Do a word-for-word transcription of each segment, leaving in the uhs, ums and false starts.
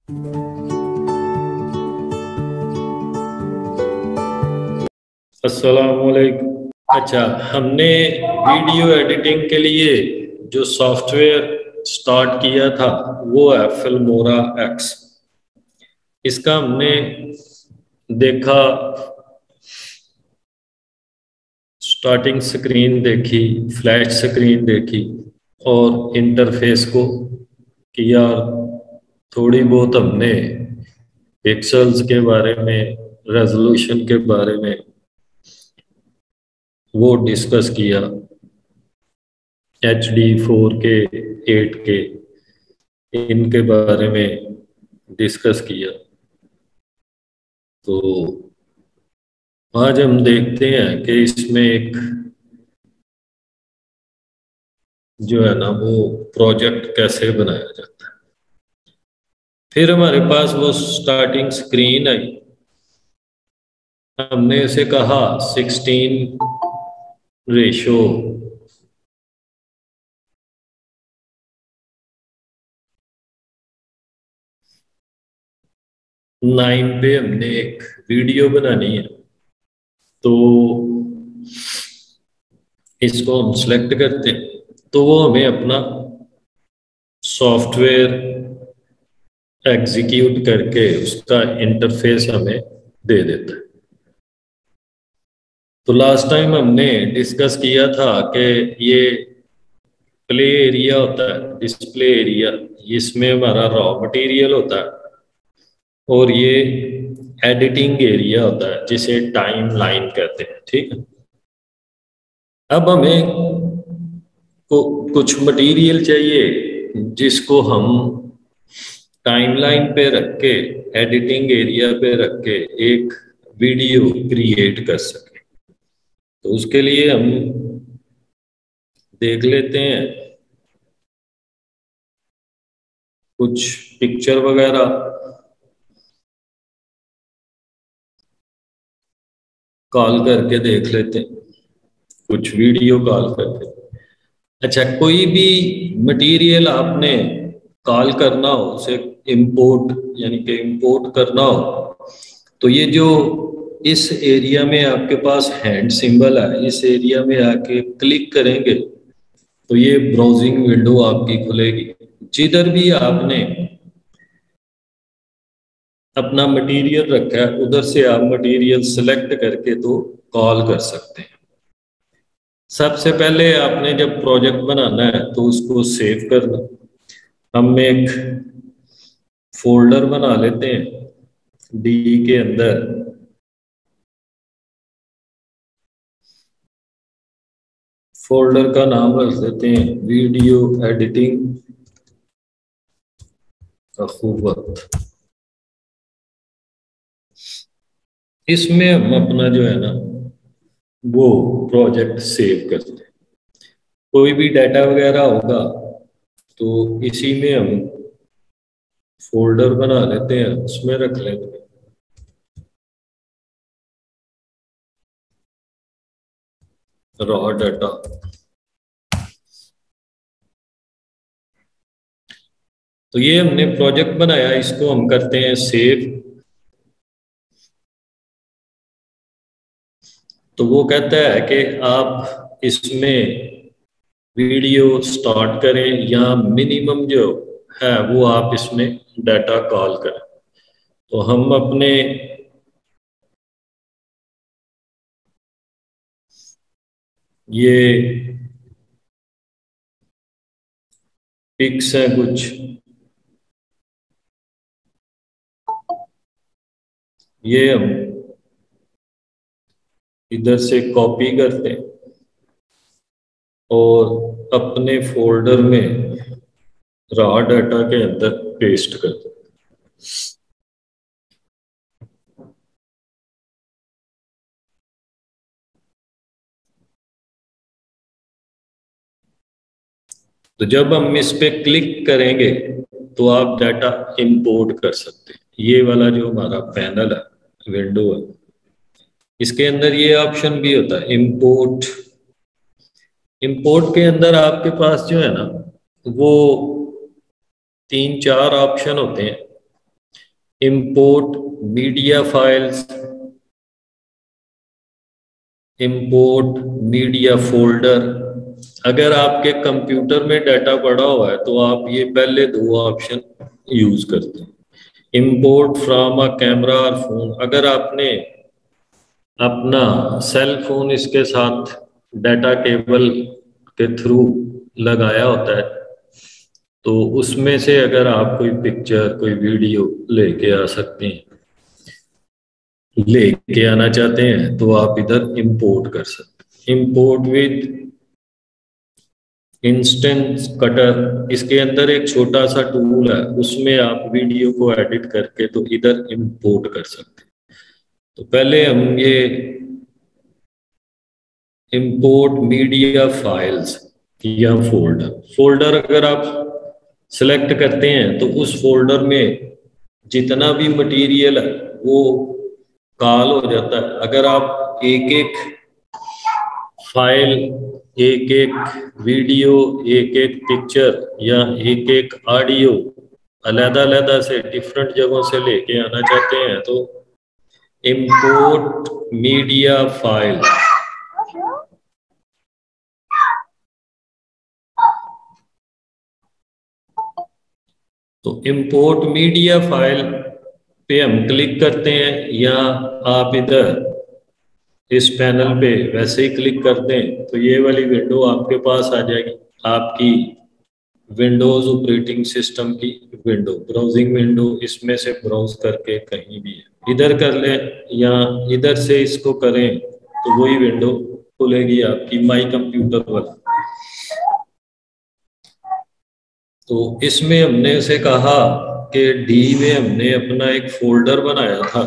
अस्सलामुअलैकुम। अच्छा, हमने वीडियो एडिटिंग के लिए जो सॉफ्टवेयर स्टार्ट किया था वो है फिल्मोरा एक्स। इसका हमने देखा, स्टार्टिंग स्क्रीन देखी, फ्लैश स्क्रीन देखी और इंटरफेस को किया। थोड़ी बहुत हमने पिक्सेल्स के बारे में, रेजोल्यूशन के बारे में वो डिस्कस किया। H D, four K, eight K, इनके बारे में डिस्कस किया। तो आज हम देखते हैं कि इसमें एक जो है ना वो प्रोजेक्ट कैसे बनाया जाता है। फिर हमारे पास वो स्टार्टिंग स्क्रीन आई। हमने इसे कहा सिक्सटीन रेशो नाइन पे हमने एक वीडियो बनानी है। तो इसको हम सेलेक्ट करते हैं तो वो हमें अपना सॉफ्टवेयर एग्जीक्यूट करके उसका इंटरफेस हमें दे देता है। तो लास्ट टाइम हमने डिस्कस किया था कि ये प्ले एरिया होता है, डिस्प्ले एरिया, इसमें हमारा रॉ मटेरियल होता है, और ये एडिटिंग एरिया होता है जिसे टाइम लाइन कहते हैं। ठीक है। अब हमें को कुछ मटेरियल चाहिए जिसको हम टाइमलाइन पे रख के, एडिटिंग एरिया पे रख के एक वीडियो क्रिएट कर सके। तो उसके लिए हम देख लेते हैं कुछ पिक्चर वगैरह। कॉल करके देख लेते हैं, कुछ वीडियो कॉल करके। अच्छा, कोई भी मटेरियल आपने कॉल करना हो, उसे इंपोर्ट यानी कि इंपोर्ट करना हो, तो ये जो इस एरिया में आपके पास हैंड सिंबल है, इस एरिया में आके क्लिक करेंगे तो ये ब्राउजिंग विंडो आपकी खुलेगी। जिधर भी आपने अपना मटेरियल रखा है उधर से आप मटेरियल सेलेक्ट करके तो कॉल कर सकते हैं। सबसे पहले आपने जब प्रोजेक्ट बनाना है तो उसको सेव करना। हम एक फोल्डर बना लेते हैं डी के अंदर। फोल्डर का नाम रख देते हैं वीडियो एडिटिंग अखुवत। इसमें हम अपना जो है ना वो प्रोजेक्ट सेव करते हैं। कोई भी डाटा वगैरह होगा तो इसी में हम फोल्डर बना लेते हैं, उसमें रख लेते हैं रॉ डाटा। तो ये हमने प्रोजेक्ट बनाया, इसको हम करते हैं सेव। तो वो कहता है कि आप इसमें वीडियो स्टार्ट करें या मिनिमम जो है वो आप इसमें डाटा कॉल करें। तो हम अपने ये पिक्स हैं कुछ, ये हम इधर से कॉपी करते हैं और अपने फोल्डर में रॉ डाटा के अंदर पेस्ट करते हैं। तो जब हम इस पे क्लिक करेंगे तो आप डाटा इंपोर्ट कर सकते हैं। ये वाला जो हमारा पैनल है, विंडो है, इसके अंदर ये ऑप्शन भी होता है इंपोर्ट। इंपोर्ट के अंदर आपके पास जो है ना वो तीन चार ऑप्शन होते हैं। Import media files, import media folder. अगर आपके कंप्यूटर में डाटा पड़ा हुआ है तो आप ये पहले दो ऑप्शन यूज करते हैं। इंपोर्ट फ्रॉम अ कैमरा और फोन, अगर आपने अपना सेल फोन इसके साथ डाटा केबल के थ्रू लगाया होता है तो उसमें से अगर आप कोई पिक्चर कोई वीडियो लेके आ सकते हैं, लेके आना चाहते हैं तो आप इधर इंपोर्ट कर सकते हैं। इंपोर्ट विद इंस्टेंस कटर, इसके अंदर एक छोटा सा टूल है, उसमें आप वीडियो को एडिट करके तो इधर इंपोर्ट कर सकते हैं। तो पहले हम ये इंपोर्ट मीडिया फाइल्स या फोल्डर, फोल्डर अगर आप सेलेक्ट करते हैं तो उस फोल्डर में जितना भी मटेरियल है वो कॉल हो जाता है। अगर आप एक एक फाइल, एक एक वीडियो, एक एक पिक्चर या एक एक ऑडियो अलग अलग से डिफरेंट जगहों से लेके आना चाहते हैं तो इंपोर्ट मीडिया फाइल, तो इंपोर्ट मीडिया फाइल पे हम क्लिक करते हैं या आप इधर इस पैनल पे वैसे ही क्लिक कर दें तो ये वाली विंडो आपके पास आ जाएगी, आपकी विंडोज ऑपरेटिंग सिस्टम की विंडो, ब्राउजिंग विंडो। इसमें से ब्राउज करके कहीं भी है इधर कर लें या इधर से इसको करें तो वही विंडो खुलेगी आपकी माई कंप्यूटर वाला। तो इसमें हमने उसे कहा कि डी में हमने अपना एक फोल्डर बनाया था,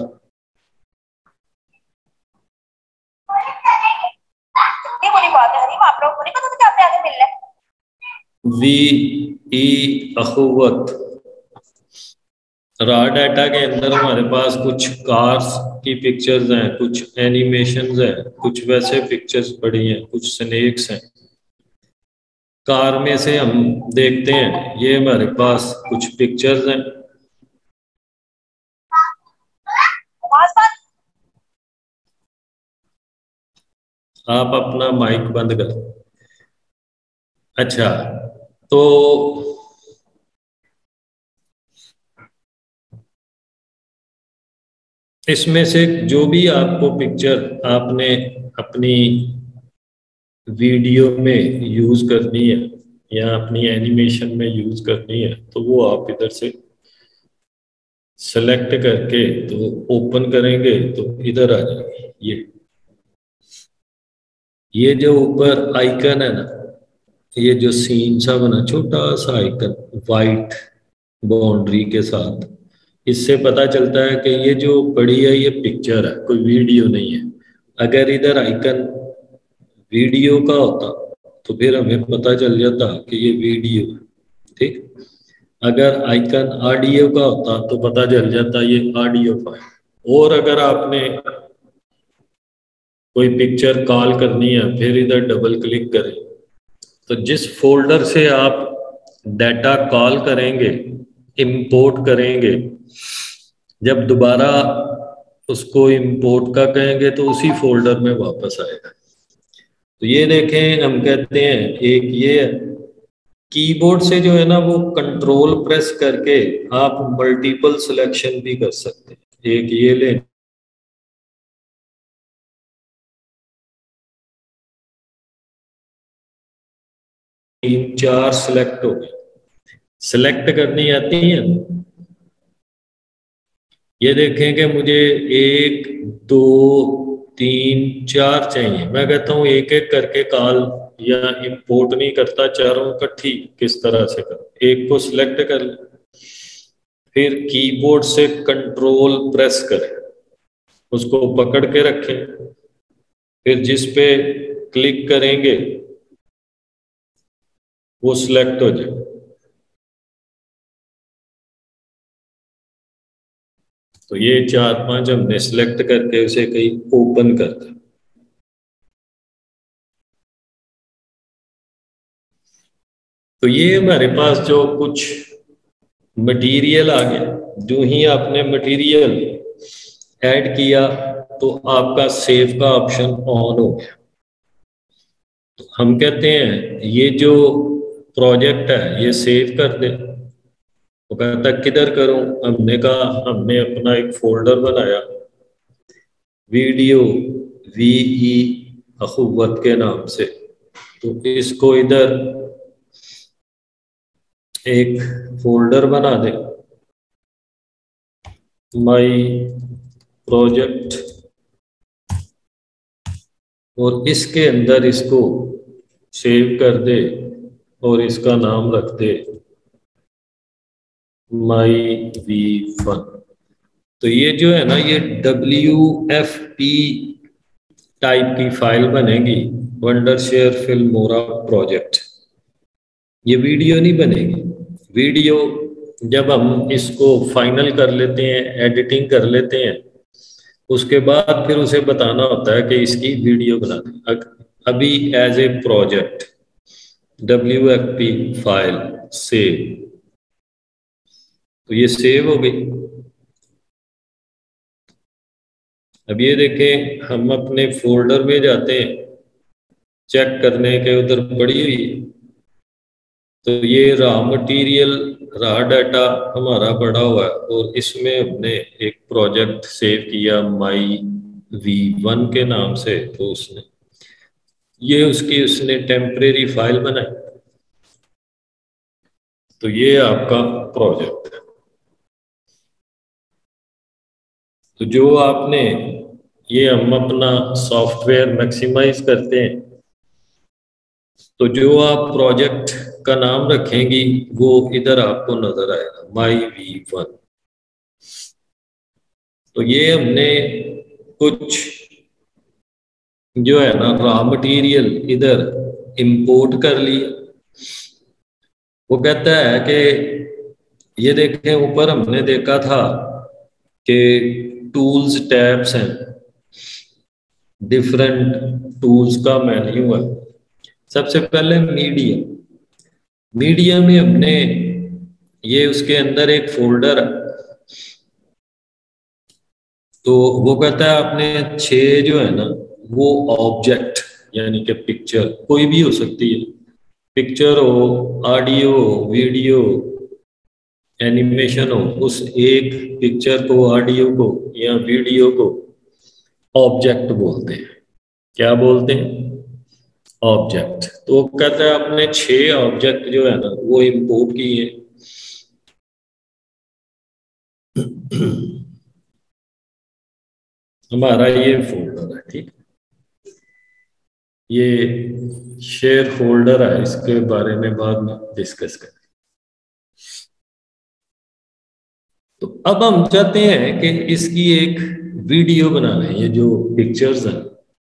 वी ई अखुवत। रॉ डाटा के अंदर हमारे पास कुछ कार्स की पिक्चर्स हैं, कुछ एनिमेशंस हैं, कुछ वैसे पिक्चर्स पड़ी हैं, कुछ स्नेक्स हैं। कार में से हम देखते हैं ये हमारे पास कुछ पिक्चर्स हैं। आप अपना माइक बंद कर। अच्छा, तो इसमें से जो भी आपको पिक्चर आपने अपनी वीडियो में यूज करनी है या अपनी एनिमेशन में यूज करनी है तो वो आप इधर से सेलेक्ट करके तो ओपन करेंगे तो इधर आ जाएगी। ये ये जो ऊपर आइकन है ना, ये जो सीन सा बना छोटा सा आइकन वाइट बाउंड्री के साथ, इससे पता चलता है कि ये जो पड़ी है ये पिक्चर है, कोई वीडियो नहीं है। अगर इधर आइकन वीडियो का होता तो फिर हमें पता चल जाता कि ये वीडियो है, ठीक। अगर आइकन ऑडियो का होता तो पता चल जाता ये ऑडियो फाइल। और अगर आपने कोई पिक्चर कॉल करनी है फिर इधर डबल क्लिक करें तो जिस फोल्डर से आप डाटा कॉल करेंगे, इंपोर्ट करेंगे, जब दोबारा उसको इंपोर्ट का कहेंगे तो उसी फोल्डर में वापस आएगा। तो ये देखें, हम कहते हैं एक ये कीबोर्ड से जो है ना वो कंट्रोल प्रेस करके आप मल्टीपल सिलेक्शन भी कर सकते हैं। एक ये ले, तीन चार सिलेक्ट हो गए। सिलेक्ट करनी आती है, ये देखें कि मुझे एक दो तीन चार चाहिए, मैं कहता हूँ एक एक करके कॉल या इंपोर्ट नहीं करता, चारों इकट्ठी किस तरह से कर। एक को सिलेक्ट कर ले, फिर कीबोर्ड से कंट्रोल प्रेस करें, उसको पकड़ के रखें, फिर जिस पे क्लिक करेंगे वो सिलेक्ट हो जाए। तो ये चार पांच हमने सिलेक्ट करके उसे कहीं ओपन कर दिया। तो ये हमारे पास जो कुछ मटेरियल आ गया। जो ही आपने मटेरियल ऐड किया तो आपका सेव का ऑप्शन ऑन हो गया। तो हम कहते हैं ये जो प्रोजेक्ट है ये सेव कर दे। तो कहता है किधर करूं? हमने कहा हमने अपना एक फोल्डर बनाया वीडियो वीई अखुवत के नाम से। तो इसको इधर एक फोल्डर बना दे, माई प्रोजेक्ट, और इसके अंदर इसको सेव कर दे और इसका नाम रख दे माई वी वन। तो ये जो है ना ये डब्ल्यू एफ पी टाइप की फाइल बनेगी, वंडरशेयर फिल्मोरा प्रोजेक्ट। ये वीडियो नहीं बनेगी। वीडियो जब हम इसको फाइनल कर लेते हैं, एडिटिंग कर लेते हैं, उसके बाद फिर उसे बताना होता है कि इसकी वीडियो बना दें। अभी as a project W F P file save, तो ये सेव हो गई। अब ये देखें, हम अपने फोल्डर में जाते हैं चेक करने के, उधर पड़ी हुई है। तो ये रहा मटेरियल, रहा डाटा हमारा पड़ा हुआ है, और इसमें हमने एक प्रोजेक्ट सेव किया माई वी वन के नाम से। तो उसने ये उसकी उसने टेम्परेरी फाइल बनाई। तो ये आपका प्रोजेक्ट है। तो जो आपने ये हम अपना सॉफ्टवेयर मैक्सिमाइज करते हैं, तो जो आप प्रोजेक्ट का नाम रखेंगी वो इधर आपको नजर आएगा माई वी वन। तो ये हमने कुछ जो है ना रॉ मटेरियल इधर इंपोर्ट कर लिया। वो कहता है कि ये देखें, ऊपर हमने देखा था कि टूल्स टैब्स हैं, डिफरेंट टूल्स का मेन्यू है। सबसे पहले मीडिया, मीडिया में हमने ये उसके अंदर एक फोल्डर है। तो वो कहता है आपने छह जो है ना वो ऑब्जेक्ट, यानी कि पिक्चर कोई भी हो सकती है, पिक्चर हो, ऑडियो हो, वीडियो, एनिमेशन हो, उस एक पिक्चर को, ऑडियो को या वीडियो को ऑब्जेक्ट बोलते हैं। क्या बोलते हैं? ऑब्जेक्ट। तो वो कहता है आपने छह ऑब्जेक्ट जो है ना वो इंपोर्ट किए। हमारा ये फोल्डर है, ठीक। ये शेयर फोल्डर है, इसके बारे में बाद में डिस्कस करें। तो अब हम चाहते हैं कि इसकी एक वीडियो बना लें, ये जो पिक्चर्स हैं।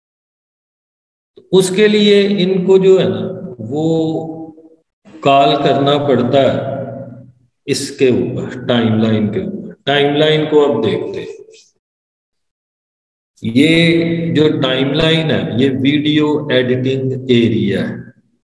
उसके लिए इनको जो है ना वो कॉल करना पड़ता है इसके ऊपर, टाइमलाइन के ऊपर। टाइमलाइन को अब देखते हैं। ये जो टाइमलाइन है ये वीडियो एडिटिंग एरिया है।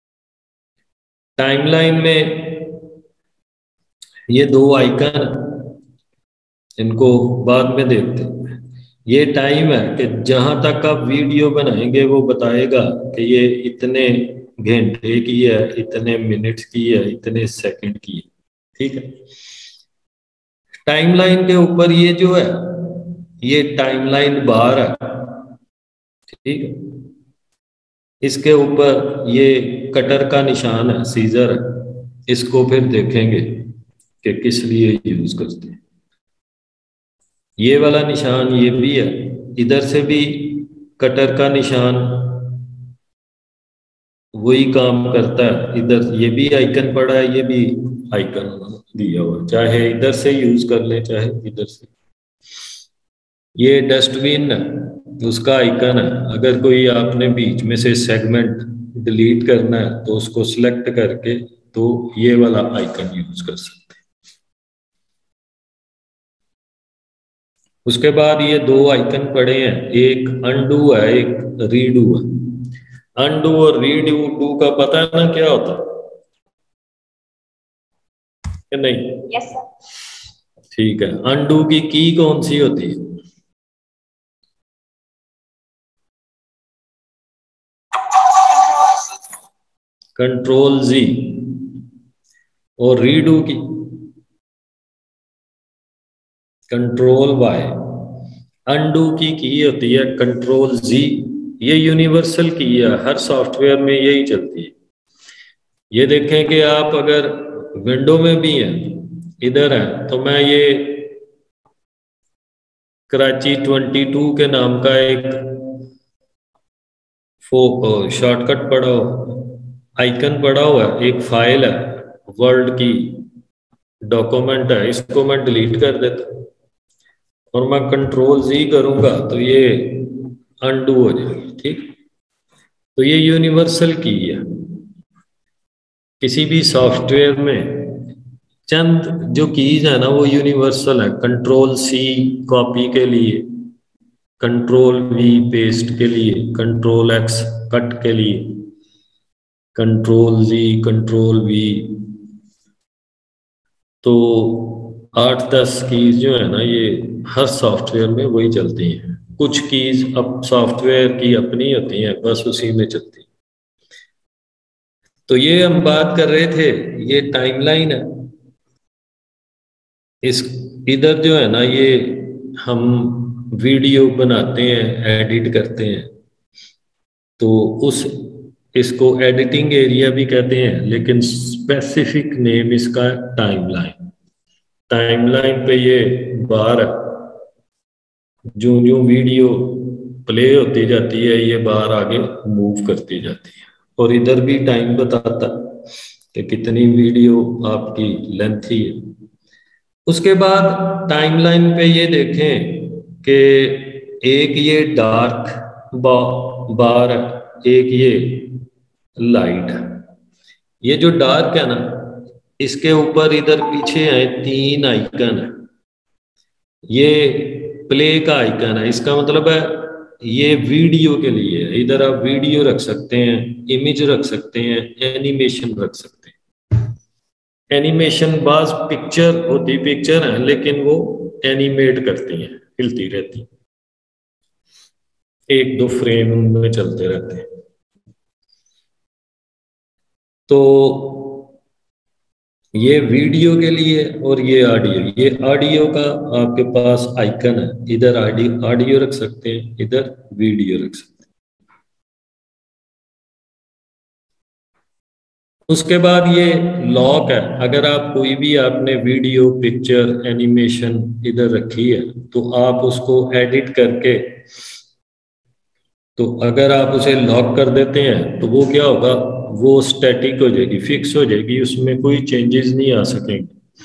टाइमलाइन में ये दो आइकन, इनको बाद में देखते हैं। ये टाइम है कि जहां तक आप वीडियो बनाएंगे वो बताएगा कि ये इतने घंटे की है, इतने मिनट्स की है, इतने सेकंड की है, ठीक है। टाइमलाइन के ऊपर ये जो है ये टाइमलाइन बार है, ठीक है। इसके ऊपर ये कटर का निशान है, सीजर है। इसको फिर देखेंगे कि किस लिए यूज करते हैं। ये वाला निशान ये भी है, इधर से भी कटर का निशान वही काम करता है। इधर ये भी आइकन पड़ा है, ये भी आइकन दिया हुआ, चाहे इधर से यूज कर ले चाहे इधर से। ये डस्टबिन है, उसका आइकन है। अगर कोई आपने बीच में से सेगमेंट डिलीट करना है तो उसको सिलेक्ट करके तो ये वाला आइकन यूज कर सकते हैं। उसके बाद ये दो आइकन पड़े हैं, एक अनडू है, एक रीडू है। अनडू और रीडू डू का पता है ना क्या होता है? कि नहीं? Yes sir. ठीक है। अनडू की की कौन सी होती है? Control Z. और रीडू की? Control Y. अनडू की की होती है कंट्रोल जी। ये यूनिवर्सल की है, हर सॉफ्टवेयर में यही चलती है। ये देखें कि आप अगर विंडो में भी हैं, इधर है, तो मैं ये कराची ट्वेंटी टू के नाम का एक शॉर्टकट पड़ा हो, आइकन पड़ा हुआ है, एक फाइल है वर्ल्ड की, डॉक्यूमेंट है, इसको मैं डिलीट कर देता हूँ और मैं कंट्रोल जी करूंगा तो ये अनडू हो जाएगी। ठीक, तो ये यूनिवर्सल की है। किसी भी सॉफ्टवेयर में चंद जो कीज है ना वो यूनिवर्सल है। कंट्रोल सी कॉपी के लिए, कंट्रोल वी पेस्ट के लिए, कंट्रोल एक्स कट के लिए, कंट्रोल जी, कंट्रोल वी। तो आठ दस कीज जो है ना ये हर सॉफ्टवेयर में वही चलती हैं। कुछ कीज अब सॉफ्टवेयर की अपनी होती हैं, बस उसी में चलती हैं। तो ये हम बात कर रहे थे, ये टाइमलाइन है। इस इधर जो है ना ये हम वीडियो बनाते हैं, एडिट करते हैं, तो उस इसको एडिटिंग एरिया भी कहते हैं, लेकिन स्पेसिफिक नेम इसका टाइमलाइन। टाइमलाइन पे ये बार जो जो वीडियो प्ले होती जाती है ये बार आगे मूव करती जाती है, और इधर भी टाइम बताता कि कितनी वीडियो आपकी लेंथ ही है। उसके बाद टाइमलाइन पे ये देखें कि एक ये डार्क बा, बार है, एक ये लाइट है। ये जो डार्क है ना, इसके ऊपर इधर पीछे है तीन आइकन है। ये प्ले का आइकन है, इसका मतलब है ये वीडियो के लिए है। इधर आप वीडियो रख सकते हैं, इमेज रख सकते हैं, एनिमेशन रख सकते हैं। एनिमेशन बाज पिक्चर होती पिक्चर है, लेकिन वो एनिमेट करती हैं, हिलती रहती, एक दो फ्रेम उनमें चलते रहते हैं। तो ये वीडियो के लिए, और ये ऑडियो, ये ऑडियो का आपके पास आइकन है, इधर ऑडियो ऑडियो रख सकते हैं, इधर वीडियो रख सकते हैं। उसके बाद ये लॉक है, अगर आप कोई भी आपने वीडियो पिक्चर एनिमेशन इधर रखी है तो आप उसको एडिट करके, तो अगर आप उसे लॉक कर देते हैं तो वो क्या होगा, वो स्टैटिक हो जाएगी, फिक्स हो जाएगी, उसमें कोई चेंजेस नहीं आ सकेंगे,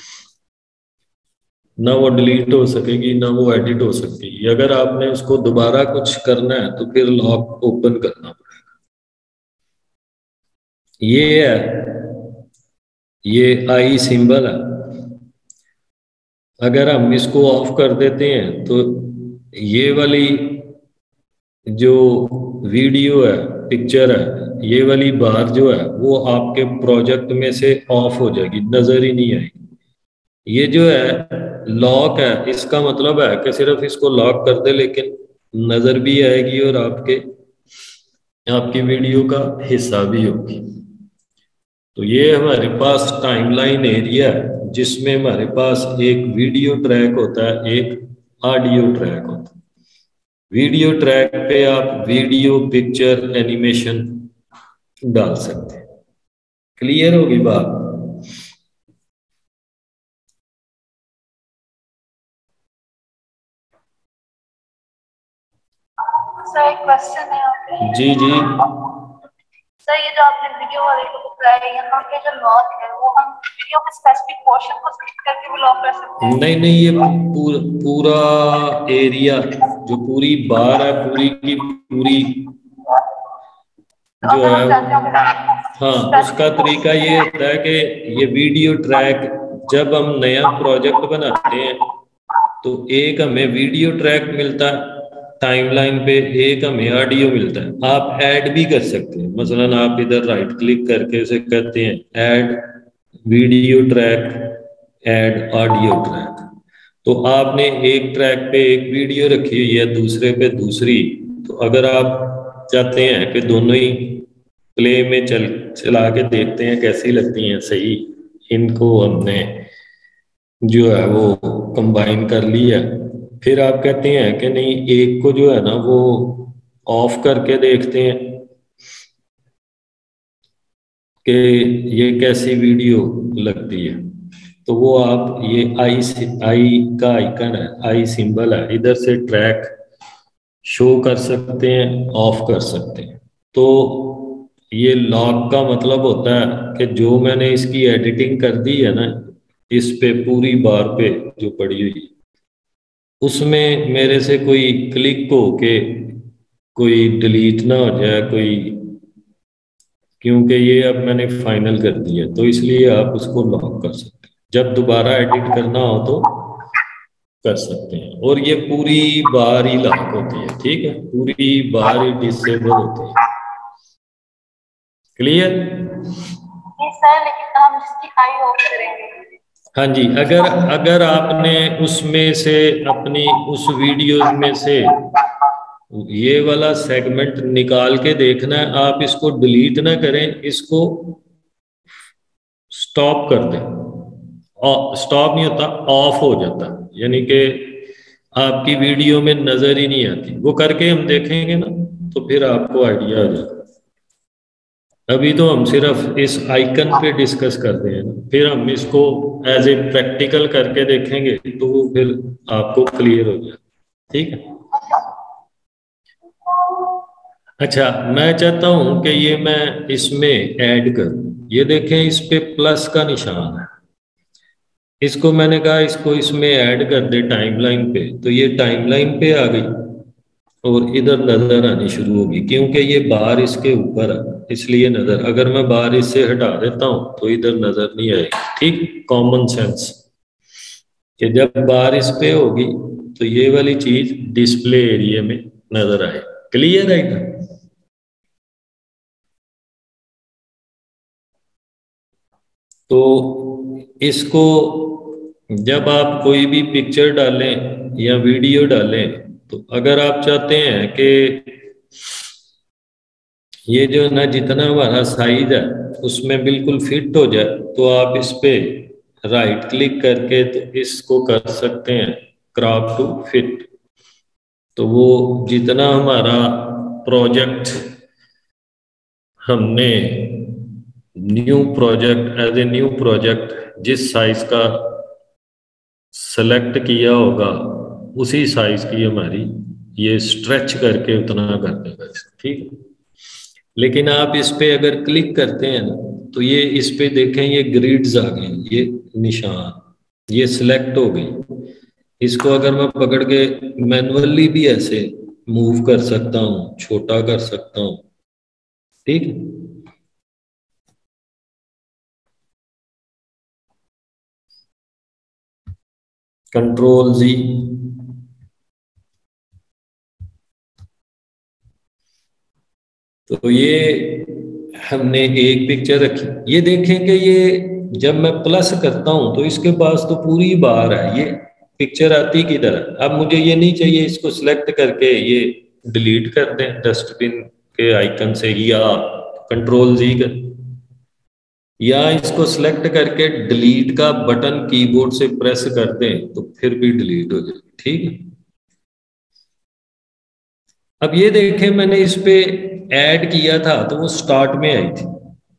ना वो डिलीट हो सकेगी, ना वो एडिट हो सकती। अगर आपने उसको दोबारा कुछ करना है तो फिर लॉक ओपन करना पड़ेगा। ये है, ये आई सिंबल है। अगर हम इसको ऑफ कर देते हैं तो ये वाली जो वीडियो है, पिक्चर है, ये वाली बार जो है वो आपके प्रोजेक्ट में से ऑफ हो जाएगी, नजर ही नहीं आएगी। ये जो है लॉक है, इसका मतलब है कि सिर्फ इसको लॉक कर दे, लेकिन नजर भी आएगी और आपके आपकी वीडियो का हिस्सा भी होगी। तो ये हमारे पास टाइमलाइन एरिया है, जिसमें हमारे पास एक वीडियो ट्रैक होता है, एक ऑडियो ट्रैक होता है। वीडियो ट्रैक पे आप वीडियो पिक्चर एनिमेशन डाल सकते हैं। क्लियर होगी बात? सर एक क्वेश्चन है आपके। जी जी। सर ये जो आपने वीडियो वाले को बताया, यहाँ पे जो लॉक है वो हम वीडियो के स्पेसिफिक पोर्शन को सिलेक्ट करके भी लॉक कर सकते हैं? नहीं नहीं, ये पूरा पूरा एरिया, जो पूरी बार है, पूरी की पूरी तो जो अगर है, हम चाहते हैं हाँ, उसका तरीका ये होता है कि ये वीडियो ट्रैक, जब हम नया प्रोजेक्ट बनाते हैं तो एक हमें वीडियो ट्रैक मिलता है टाइमलाइन पे, एक हमें ऑडियो मिलता है। आप ऐड भी कर सकते हैं, मसलन आप इधर राइट क्लिक करके उसे कहते हैं add video track, add audio track. तो आपने एक ट्रैक पे एक वीडियो रखी हुई है, दूसरे पे दूसरी, तो अगर आप चाहते हैं कि दोनों ही प्ले में चल चला के देखते हैं कैसी लगती हैं सही, इनको हमने जो है वो कंबाइन कर लिया। फिर आप कहते हैं कि नहीं, एक को जो है ना वो ऑफ करके देखते हैं कि ये कैसी वीडियो लगती है। तो वो आप ये आई आई का आइकन है, आई सिंबल है, इधर से ट्रैक शो कर सकते हैं, ऑफ कर सकते हैं। तो ये लॉग का मतलब होता है कि जो मैंने इसकी एडिटिंग कर दी है ना, इस पे पूरी बार पे जो पड़ी हुई है, उसमें मेरे से कोई क्लिक हो के कोई डिलीट ना हो जाए कोई, क्योंकि ये अब मैंने फाइनल कर दिया, तो इसलिए आप उसको लॉक कर सकते हैं। जब दोबारा एडिट करना हो तो कर सकते हैं, और ये पूरी बार ही लॉक होती है, ठीक है, पूरी बार ही डिसेबल होती है। क्लियर? सर लेकिन हम जिसकी आई ऑफ करेंगे। हाँ जी, अगर अगर आपने उसमें से अपनी उस वीडियो में से ये वाला सेगमेंट निकाल के देखना है, आप इसको डिलीट ना करें, इसको स्टॉप कर दें। स्टॉप नहीं होता, ऑफ हो जाता, यानी कि आपकी वीडियो में नजर ही नहीं आती। वो करके हम देखेंगे ना तो फिर आपको आइडिया आ जाएगा। अभी तो हम सिर्फ इस आइकन पे डिस्कस कर रहे हैं, फिर हम इसको एज ए प्रैक्टिकल करके देखेंगे तो वो फिर आपको क्लियर हो जाए, ठीक है। अच्छा, मैं चाहता हूं कि ये मैं इसमें ऐड करूं। ये देखें, इस पे प्लस का निशान है, इसको मैंने कहा इसको इसमें ऐड कर दे टाइमलाइन पे, तो ये टाइमलाइन पे आ गई और इधर नजर आनी शुरू होगी, क्योंकि ये बार इसके ऊपर है इसलिए नजर। अगर मैं बार इससे हटा देता हूं तो इधर नजर नहीं आएगी, ठीक, कॉमन सेंस कि जब बार इस पे होगी तो ये वाली चीज डिस्प्ले एरिया में नजर आए। क्लियर है इधर? तो इसको जब आप कोई भी पिक्चर डालें या वीडियो डालें, तो अगर आप चाहते हैं कि ये जो ना जितना हमारा साइज है उसमें बिल्कुल फिट हो जाए, तो आप इस पे राइट क्लिक करके तो इसको कर सकते हैं क्रॉप टू फिट। तो वो जितना हमारा प्रोजेक्ट हमने new project as a new project जिस साइज का सेलेक्ट किया होगा उसी साइज की हमारी ये स्ट्रेच करके उतना कर देगा, ठीक है। लेकिन आप इस पे अगर क्लिक करते हैं ना तो ये इस पे देखें, ये ग्रिड्स आ गए, ये निशान ये सिलेक्ट हो गई। इसको अगर मैं पकड़ के मैनुअली भी ऐसे मूव कर सकता हूँ, छोटा कर सकता हूँ, ठीक है। कंट्रोल जी, तो ये हमने एक पिक्चर रखी। ये देखें कि ये जब मैं प्लस करता हूं तो इसके पास तो पूरी बार है, ये पिक्चर आती किधर है। अब मुझे ये नहीं चाहिए, इसको सिलेक्ट करके ये डिलीट कर दें डस्टबिन के आइकन से, या कंट्रोल जी कर, या इसको सिलेक्ट करके डिलीट का बटन कीबोर्ड से प्रेस कर दें तो फिर भी डिलीट हो जाए, ठीक है। अब ये देखें, मैंने इस पे ऐड किया था तो वो स्टार्ट में आई थी।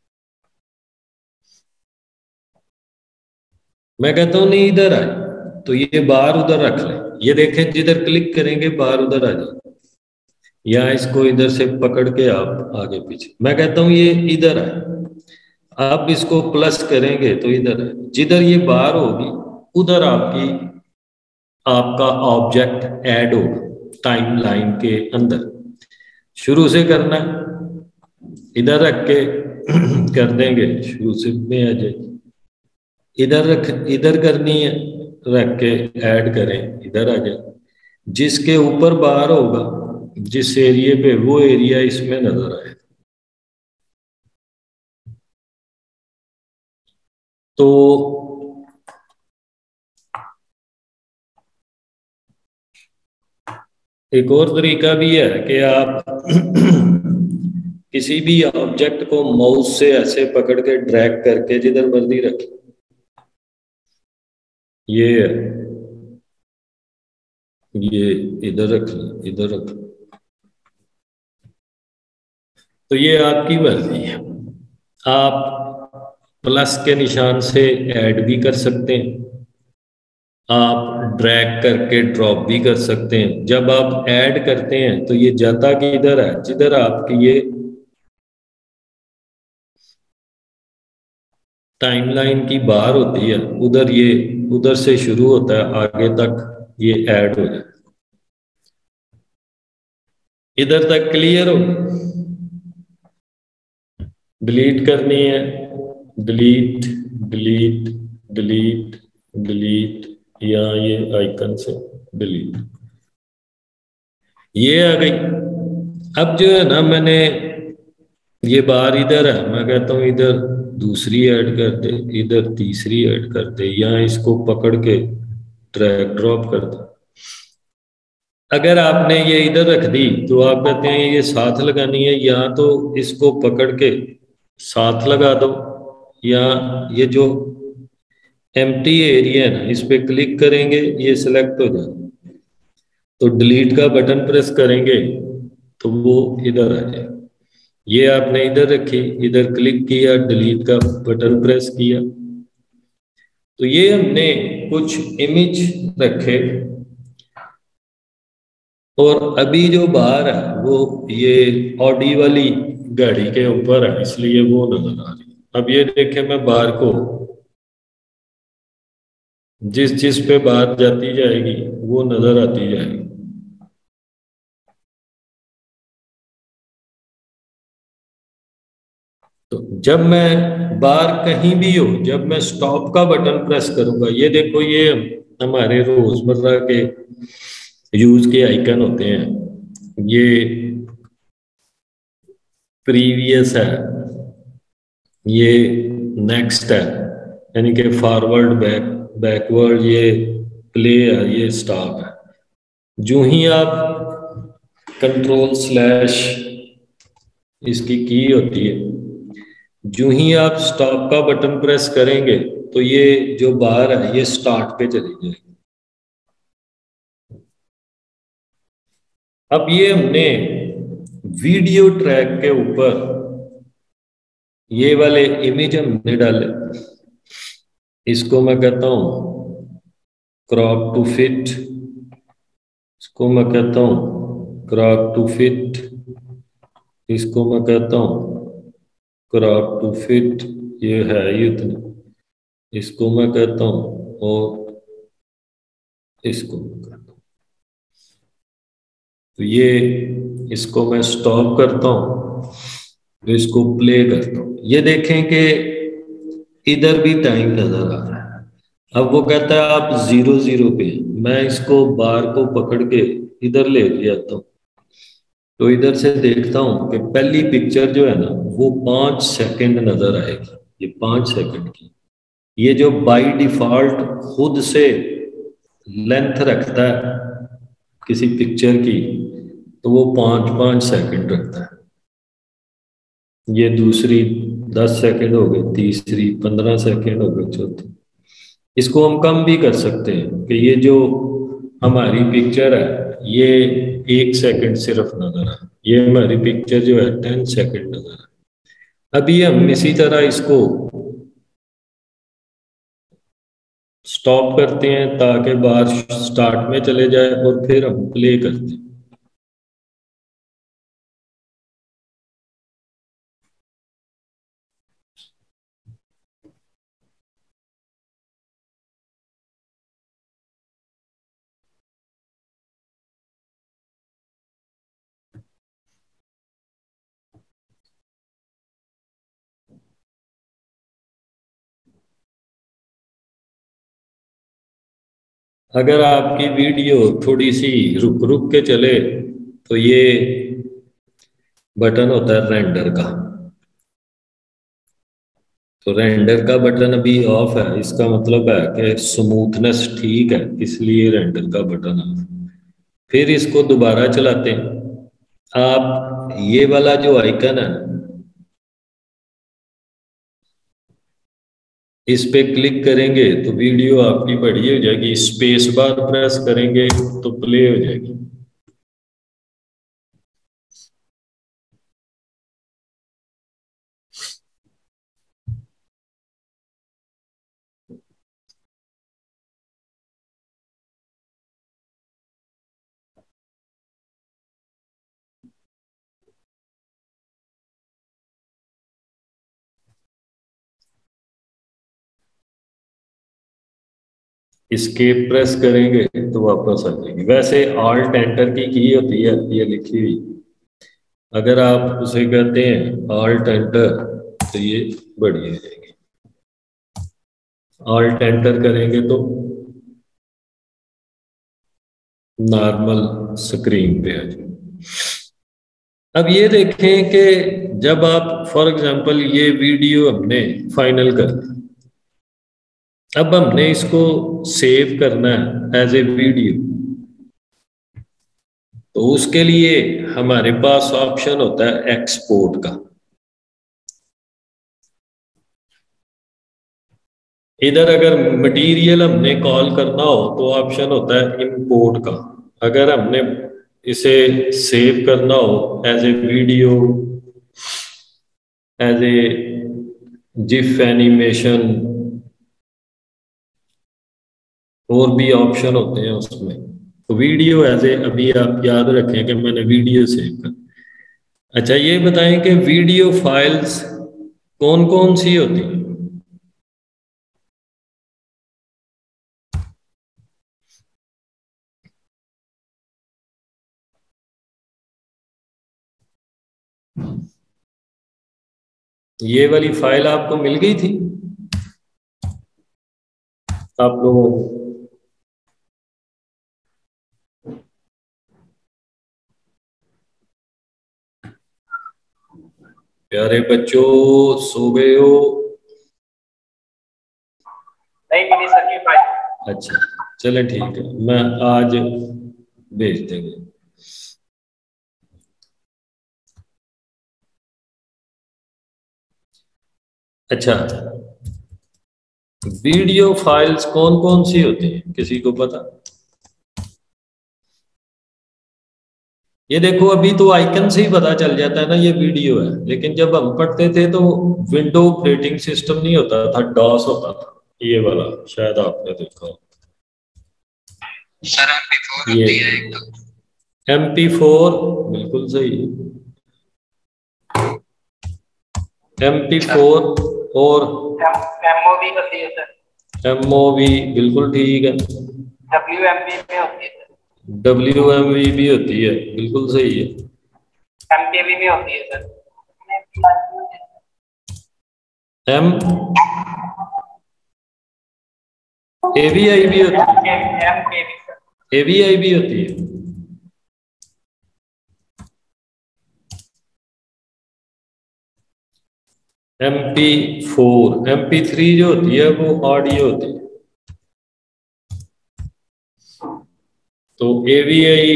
मैं कहता हूं नहीं इधर आए, तो ये बार उधर रख लें। ये देखें, जिधर क्लिक करेंगे बार उधर आ जाए, या इसको इधर से पकड़ के आप आगे पीछे, मैं कहता हूं ये इधर आए। आप इसको प्लस करेंगे तो इधर है, जिधर ये बार होगी उधर आपकी आपका ऑब्जेक्ट ऐड होगा टाइम लाइन के अंदर। शुरू से करना, इधर रख के कर देंगे, शुरू से में आ जाए। इधर रख इधर करनी है, रख के ऐड करें, इधर आ जाए। जिसके ऊपर बार होगा जिस एरिया पे, वो एरिया इसमें नजर आए। तो एक और तरीका भी है कि आप किसी भी ऑब्जेक्ट को माउस से ऐसे पकड़ के ड्रैग करके जिधर मर्जी रखें। ये ये इधर रख इधर रख, तो ये आपकी मर्जी है। आप प्लस के निशान से ऐड भी कर सकते हैं, आप ड्रैग करके ड्रॉप भी कर सकते हैं। जब आप ऐड करते हैं तो ये जाता किधर है, जिधर आपकी ये टाइमलाइन की बार होती है उधर, ये उधर से शुरू होता है आगे तक ये ऐड हो जाए। इधर तक क्लियर हो? डिलीट करनी है, डिलीट डिलीट डिलीट डिलीट, या ये आइकन से डिलीट, ये आ गई। अब जो है ना, मैंने ये बार इधर है, मैं कहता हूं इधर दूसरी ऐड कर दे, इधर तीसरी ऐड कर दे, या इसको पकड़ के ड्रैग ड्रॉप कर दे। अगर आपने ये इधर रख दी तो आप कहते हैं ये साथ लगानी है, या तो इसको पकड़ के साथ लगा दो, या ये जो एम्प्टी एरिया है ना इस पे क्लिक करेंगे, ये सिलेक्ट हो जाए तो डिलीट का बटन प्रेस करेंगे तो वो इधर आ जाए। ये आपने इधर रखी, इधर क्लिक किया, डिलीट का बटन प्रेस किया, तो ये हमने कुछ इमेज रखे। और अभी जो बार है वो ये ऑडी वाली गाड़ी के ऊपर है, इसलिए वो नजर आ रही है। अब ये देखें, मैं बार को जिस जिस पे बात जाती जाएगी वो नजर आती जाएगी। तो जब मैं बार कहीं भी हो, जब मैं स्टॉप का बटन प्रेस करूंगा, ये देखो ये हमारे रोजमर्रा के यूज के आइकन होते हैं। ये प्रीवियस है, ये नेक्स्ट है, यानी कि फॉरवर्ड बैक बैकवर्ड, ये प्ले है, ये स्टॉप है। जो ही आप कंट्रोल स्लैश इसकी की होती है, जो ही आप स्टॉप का बटन प्रेस करेंगे तो ये जो बार है ये स्टार्ट पे चली जाएगी। अब ये हमने वीडियो ट्रैक के ऊपर ये वाले इमेज हमने डाले, इसको मैं कहता हूं क्रॉप टू फिट, इसको मैं कहता हूं क्रॉप टू फिट, इसको मैं कहता हूं क्रॉप टू फिट, ये है ये इतना, इसको मैं कहता हूं, और इसको मैं कहता हूं। तो ये इसको मैं स्टॉप करता हूं, तो इसको प्ले करता हूं। ये देखें कि इधर भी टाइम नजर आ रहा है। अब वो कहता है आप जीरो जीरो पे, मैं इसको बार को पकड़ के इधर ले जाता हूं, तो इधर से देखता हूं कि पहली पिक्चर जो है ना वो पांच सेकंड नजर आएगी, ये पांच सेकंड की। ये जो बाय डिफॉल्ट खुद से लेंथ रखता है किसी पिक्चर की, तो वो पांच पांच सेकंड रखता है। ये दूसरी दस सेकंड हो गई, तीसरी पंद्रह सेकंड हो गई, चौथी। इसको हम कम भी कर सकते हैं कि ये जो हमारी पिक्चर है ये एक सेकंड सिर्फ नजर आए, ये हमारी पिक्चर जो है टेन सेकंड नजर आए। अभी हम इसी तरह इसको स्टॉप करते हैं ताकि बार स्टार्ट में चले जाए, और फिर हम प्ले करते हैं। अगर आपकी वीडियो थोड़ी सी रुक रुक के चले तो ये बटन होता है रेंडर का, तो रेंडर का बटन अभी ऑफ है, इसका मतलब है कि स्मूथनेस ठीक है, इसलिए रेंडर का बटन ऑफ। फिर इसको दोबारा चलाते हैं। आप ये वाला जो आइकन है इस पे क्लिक करेंगे तो वीडियो आपकी बड़ी हो जाएगी, स्पेस बार प्रेस करेंगे तो प्ले हो जाएगी। एस्केप प्रेस करेंगे तो वापस आ जाएगी। वैसे ऑल्ट एंटर की की होती है ये लिखी हुई, अगर आप उसे कहते हैं ऑल्ट एंटर तो ये बड़ी हो जाएगी। ऑल्ट एंटर करेंगे तो नॉर्मल स्क्रीन पे आ जाएगी। अब ये देखें कि जब आप फॉर एग्जांपल ये वीडियो हमने फाइनल कर दी, अब हमने इसको सेव करना है एज ए वीडियो, तो उसके लिए हमारे पास ऑप्शन होता है एक्सपोर्ट का। इधर अगर मटेरियल हमने कॉल करना हो तो ऑप्शन होता है इंपोर्ट का। अगर हमने इसे सेव करना हो as a video, as a GIF animation, और भी ऑप्शन होते हैं उसमें। तो वीडियो एज ए, अभी आप याद रखें कि मैंने वीडियो सेव कर। अच्छा ये बताएं कि वीडियो फाइल्स कौन कौन सी होती हैं। ये वाली फाइल आपको मिल गई थी आप लोगों को? प्यारे बच्चों सो गए हो? नहीं मिली सर ये फाइल। अच्छा चले ठीक है, मैं आज भेज देंगे। अच्छा वीडियो फाइल्स कौन कौन सी होती हैं, किसी को पता? ये देखो अभी तो आइकन से ही पता चल जाता है ना ये वीडियो है, लेकिन जब हम पढ़ते थे तो विंडो ऑपरेटिंग सिस्टम नहीं होता था, डॉस होता था ये वाला, शायद आपने देखा हो। सर एम पी फोर होती है एक तो। एम पी फोर बिल्कुल सही, एम पी फोर और एमओवी होती है सर। एमओवी बिल्कुल ठीक है। डब्ल्यू एम वी में होती है सर। डब्ल्यू एम वी भी होती है, बिल्कुल सही है। एम पी वी में होती है सर। एम एवीआई भी होती है, एम के वी सर। एवीआई भी होती है। M P four, M P three जो होती है वो ऑडियो होती है। तो एवीआई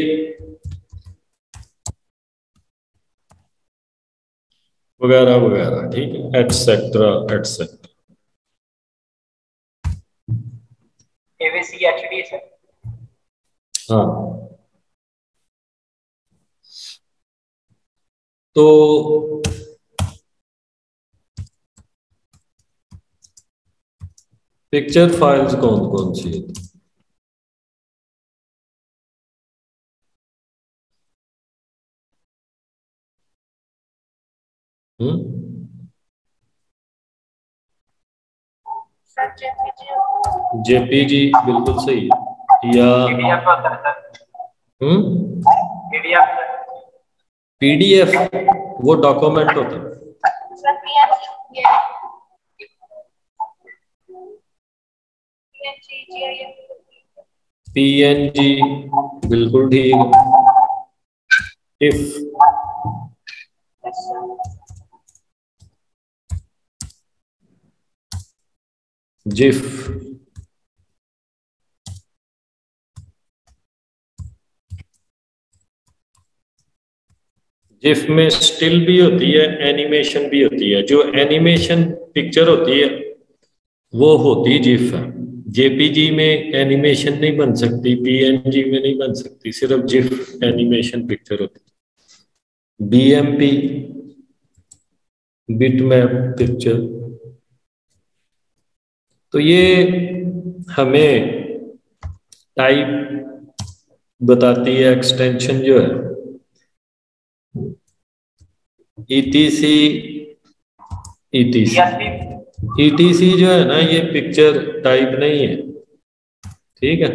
वगैरह वगैरह, ठीक है, etcetera etcetera. AVC HD sir. हाँ तो पिक्चर फाइल्स कौन कौन सी होती है? हम्म जेपीजी बिल्कुल सही है। या पीडीएफ होता है sir. Hmm PDF sir. PDF वो डॉक्यूमेंट होता है। सर पीएनजी पीएनजी बिल्कुल ठीक है। इफ जिफ जिफ में स्टिल भी होती है, एनिमेशन भी होती है। जो एनिमेशन पिक्चर होती है वो होती जिफ है। जेपीजी में एनिमेशन नहीं बन सकती, पीएनजी में नहीं बन सकती, सिर्फ जिफ एनिमेशन पिक्चर होती है। BMP bitmap picture. तो ये हमें टाइप बताती है, एक्सटेंशन जो है ईटीसी। ईटीसी ईटीसी जो है ना, ये पिक्चर टाइप नहीं है, ठीक है।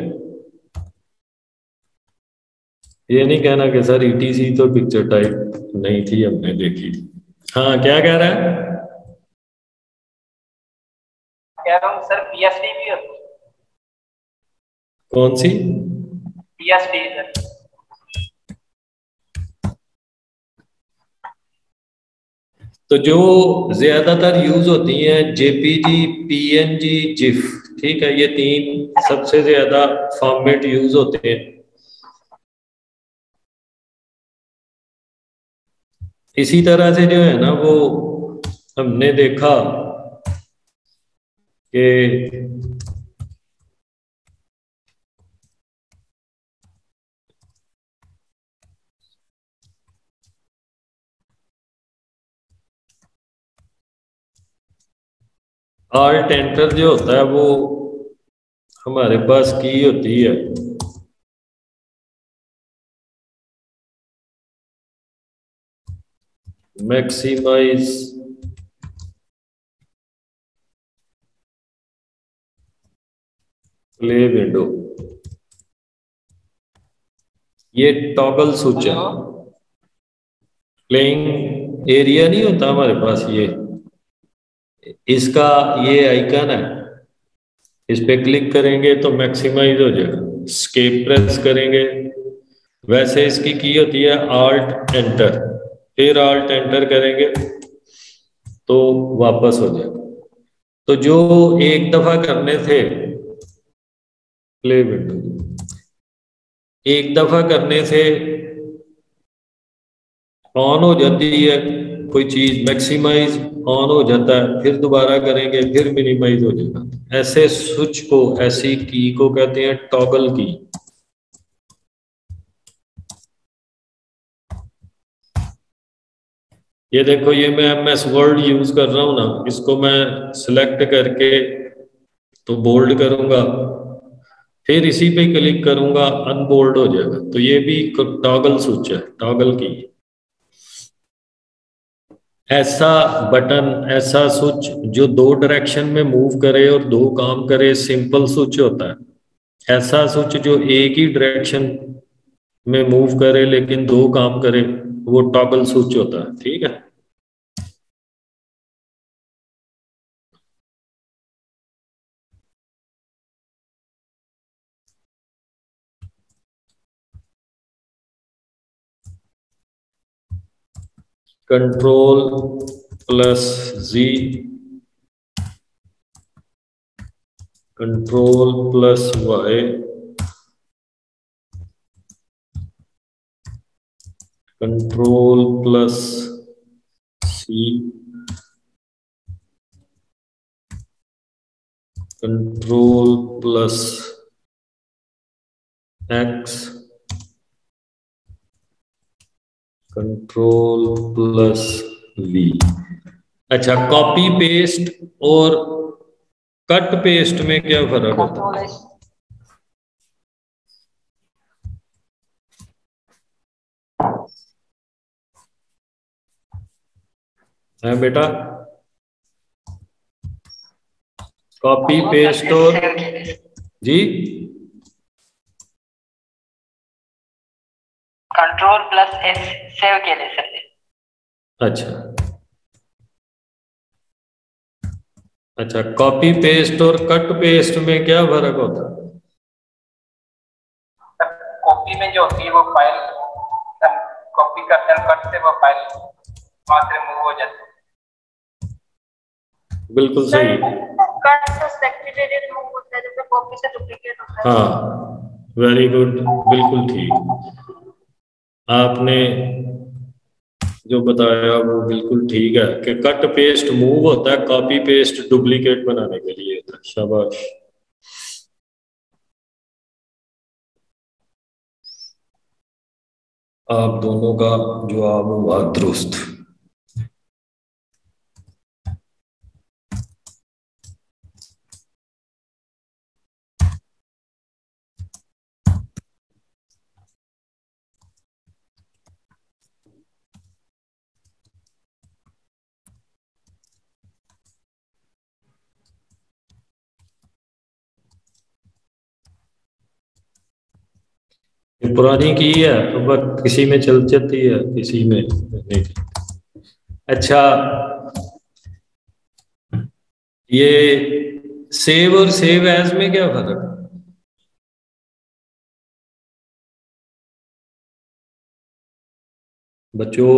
ये नहीं कहना कि सर ईटीसी तो पिक्चर टाइप नहीं थी, हमने देखी थी। हाँ, क्या कह रहा है? कह रहा हूँ सर पीएसडी भी होती है। कौन सी? PSD sir. तो जो ज्यादातर यूज होती हैं जेपीजी, पीएनजी, जिफ, ठीक है, ये तीन सबसे ज्यादा फॉर्मेट यूज होते हैं। इसी तरह से जो है ना, वो हमने देखा कि आल्ट एंटर जो होता है वो हमारे पास की होती है। मैक्सिमाइज प्ले विंडो, ये टॉगल स्विच है। प्लेइंग एरिया नहीं होता हमारे पास, ये इसका ये आइकन है, इस पे क्लिक करेंगे तो मैक्सिमाइज हो जाएगा। स्केप प्रेस करेंगे, वैसे इसकी की होती है आल्ट एंटर, फिर आल्ट एंटर करेंगे तो वापस हो जाएगा। तो जो एक दफा करने थे प्ले विंडो, एक दफा करने से ऑन हो जाती है कोई चीज, मैक्सिमाइज ऑन हो जाता है, फिर दोबारा करेंगे फिर मिनिमाइज हो जाएगा। ऐसे स्विच को, ऐसी की को कहते हैं टॉगल की। ये देखो, ये मैं एमएस वर्ड यूज कर रहा हूं ना, इसको मैं सिलेक्ट करके तो बोल्ड करूंगा, फिर इसी पे क्लिक करूंगा, अनबोल्ड हो जाएगा। तो ये भी टॉगल स्विच है, टॉगल की। ऐसा बटन, ऐसा स्विच जो दो डायरेक्शन में मूव करे और दो काम करे, सिंपल स्विच होता है। ऐसा स्विच जो एक ही डायरेक्शन में मूव करे लेकिन दो काम करे, वो टॉगल स्विच होता है, ठीक है। Control plus G, control plus Y, control plus C, control plus X, control plus V. अच्छा, कॉपी पेस्ट और कट पेस्ट में क्या फर्क होता है? है बेटा, कॉपी पेस्ट और जी कंट्रोल प्लस एस सेव के लिए सर। अच्छा अच्छा, कॉपी पेस्ट और कट पेस्ट में क्या फर्क होता है? कॉपी में जो होती है वो फाइल कॉपी करते हैं, कट से वो फाइल वहां से रिमूव हो जाती है। बिल्कुल सही। कट से सेलेक्टेड एरिया रिमूव होता है, जैसे कॉपी से डुप्लीकेट होता है। हाँ, वेरी गुड, बिल्कुल ठीक। आपने जो बताया वो बिल्कुल ठीक है कि कट पेस्ट मूव होता है, कॉपी पेस्ट डुप्लीकेट बनाने के लिए होता है। शाबाश। आप दोनों का जवाब हुआ दुरुस्त। ये पुरानी की है तो बस किसी में चल जाती है, किसी में नहीं। अच्छा, ये सेव और सेव एज में क्या फर्क है? बच्चों,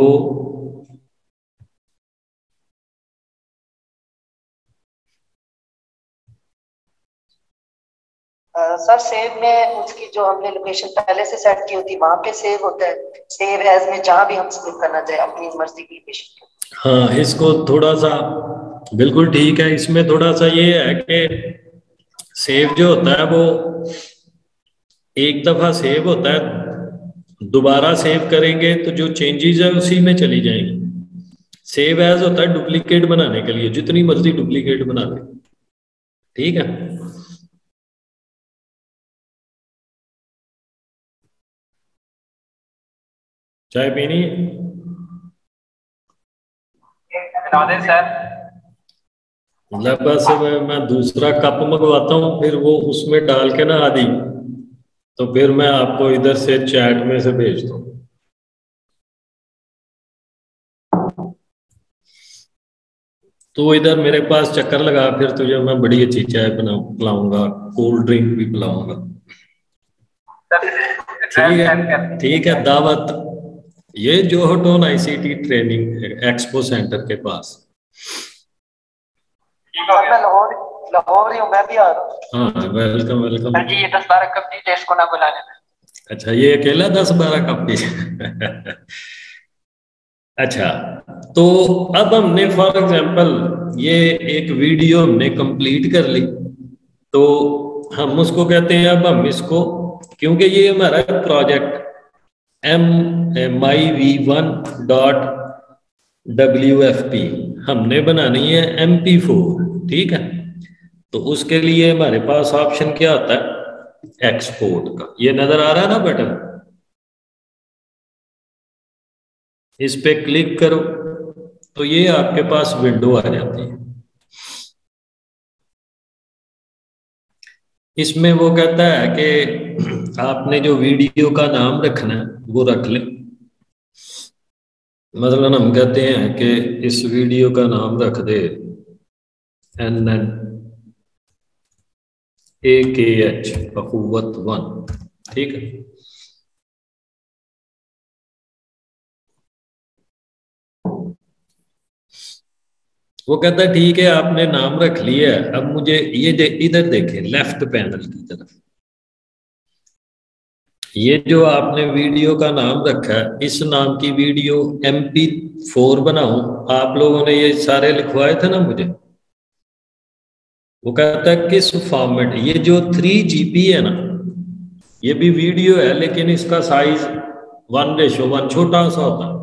सर सेव में उसकी जो हमने लोकेशन पहले से सेट की होती है वहां पे सेव होता है। सेव एज में जहां भी हम सेव करना चाहे अपनी मर्जी की लोकेशन। हाँ, इसको थोड़ा सा बिल्कुल ठीक है। इसमें थोड़ा सा ये है कि सेव जो होता है वो एक दफा सेव होता है, दोबारा सेव करेंगे तो जो चेंजेस है उसी में चली जाएंगी। सेव एज होता है डुप्लीकेट बनाने के लिए, जितनी मर्जी डुप्लीकेट बना ले। ठीक है, चाय पीनी है? सर बस मैं, मैं दूसरा कप मंगवाता हूँ, फिर वो उसमें डाल के ना आदि, तो फिर मैं आपको इधर से चैट में से भेज दूँ। तो इधर मेरे पास चक्कर लगा, फिर तुझे मैं बड़ी अच्छी चाय बना पिलाऊंगा, कोल्ड ड्रिंक भी पिलाऊंगा। ठीक है, ठीक है। दावत ये जोहटोन आईसीटी ट्रेनिंग एक्सपो सेंटर के पास। मैं लाहौर लाहौर ही हूँ, मैं भी आ रहा हूँ। हाँ, वेलकम वेलकम। जी, ये दस बारह कप दी टेस्ट को ना बुला लेना। अच्छा, ये अकेला दस बारह कप पी? अच्छा, तो अब हमने फॉर एग्जांपल ये एक वीडियो हमने कंप्लीट कर ली, तो हम उसको कहते हैं, अब हम इसको, क्योंकि ये हमारा project M M I V one dot W F P हमने बनानी है एम पी फोर। ठीक है, तो उसके लिए हमारे पास ऑप्शन क्या होता है? एक्सपोर्ट का। ये नजर आ रहा है ना बटन, इस पे क्लिक करो तो ये आपके पास विंडो आ जाती है। इसमें वो कहता है कि आपने जो वीडियो का नाम रखना है वो रख ले। मतलब हम कहते हैं कि इस वीडियो का नाम रख दे N N A K H अखुवत one. ठीक है, वो कहता है ठीक है, आपने नाम रख लिया है। अब मुझे ये दे, इधर देखें लेफ्ट पैनल की तरफ, ये जो आपने वीडियो का नाम रखा है, इस नाम की वीडियो एम पी फोर बनाऊं, आप लोगों ने ये सारे लिखवाए थे ना मुझे। वो कहता है किस फॉर्मेट, ये जो थ्री जीबी है ना, ये भी वीडियो है लेकिन इसका साइज वन रेशो वन छोटा सा होता है।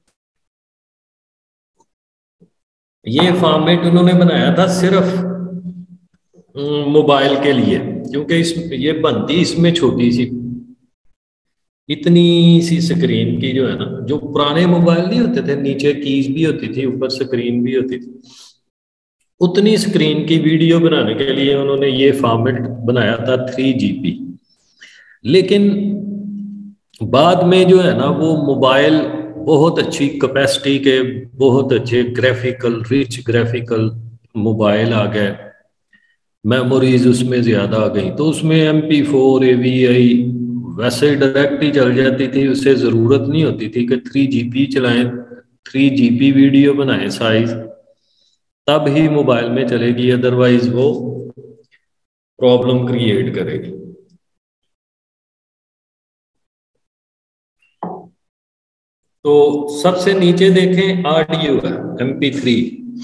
ये फॉर्मेट उन्होंने बनाया था सिर्फ मोबाइल के लिए, क्योंकि इस ये बनती इसमें छोटी सी, इतनी सी स्क्रीन की जो है ना, जो पुराने मोबाइल नहीं होते थे, नीचे कीज भी होती थी, ऊपर स्क्रीन भी होती थी, उतनी स्क्रीन की वीडियो बनाने के लिए उन्होंने ये फॉर्मेट बनाया था थ्री जीबी। लेकिन बाद में जो है ना, वो मोबाइल बहुत अच्छी कैपेसिटी के, बहुत अच्छे ग्राफिकल, रिच ग्राफिकल मोबाइल आ गए, मेमोरीज उसमें ज्यादा आ गई, तो उसमें M P four A V I वैसे डायरेक्ट ही चल जाती थी, उससे जरूरत नहीं होती थी कि थ्री जीबी चलाएं, थ्री जीबी वीडियो बनाएं साइज, तब ही मोबाइल में चलेगी, अदरवाइज वो प्रॉब्लम क्रिएट करेगी। तो सबसे नीचे देखें ऑडियो है एम पी थ्री।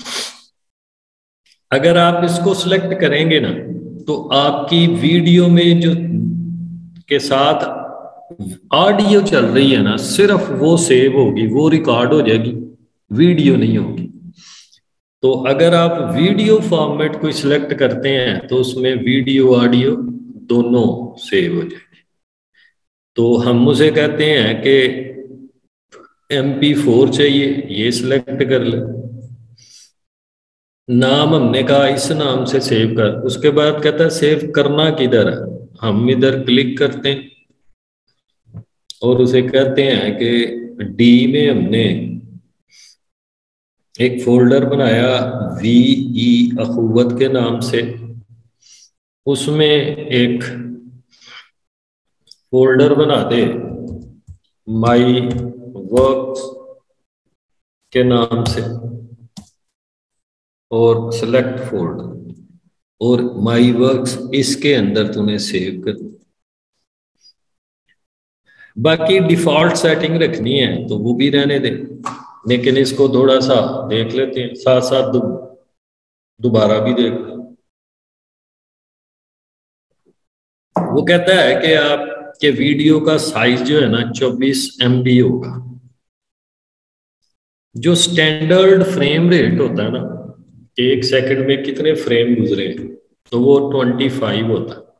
अगर आप इसको सिलेक्ट करेंगे ना तो आपकी वीडियो में जो के साथ ऑडियो चल रही है ना, सिर्फ वो सेव होगी, वो रिकॉर्ड हो जाएगी, वीडियो नहीं होगी। तो अगर आप वीडियो फॉर्मेट को सिलेक्ट करते हैं तो उसमें वीडियो ऑडियो दोनों सेव हो जाएंगे। तो हम उसे कहते हैं कि एम पी फोर चाहिए, ये सिलेक्ट कर ले, नाम हमने कहा इस नाम से सेव कर। उसके बाद कहता है सेव करना किधर है, हम इधर क्लिक करते हैं और उसे कहते हैं कि डी में हमने एक फोल्डर बनाया वी ई अखुवत के नाम से, उसमें एक फोल्डर बना दे माई वर्क्स के नाम से और सेलेक्ट फोल्डर, और माई वर्क्स इसके अंदर तूने सेव कर। बाकी डिफॉल्ट सेटिंग रखनी है तो वो भी रहने दे, लेकिन इसको थोड़ा सा देख लेते हैं, साथ साथ दोबारा भी देख लें। वो कहता है कि आपके वीडियो का साइज जो है ना चौबीस एम बी होगा। जो स्टैंडर्ड फ्रेम रेट होता है ना, एक सेकंड में कितने फ्रेम गुजरे, तो वो पच्चीस होता है।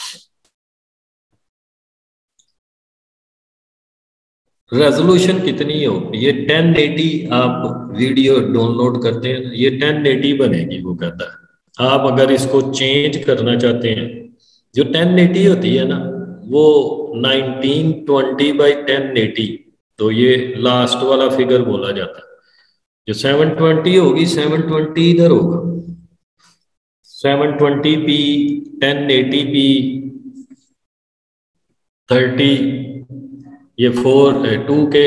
रेजोल्यूशन कितनी हो, ये टेन एटी आप वीडियो डाउनलोड करते हैं, ये टेन एटी बनेगी। वो कहता है आप अगर इसको चेंज करना चाहते हैं, जो टेन एटी होती है ना वो nineteen twenty by ten eighty, तो ये लास्ट वाला फिगर बोला जाता है। जो सेवन ट्वेंटी होगी, सेवन ट्वेंटी इधर होगा, seven twenty P, ten eighty P, thirty, ये फोर टू के,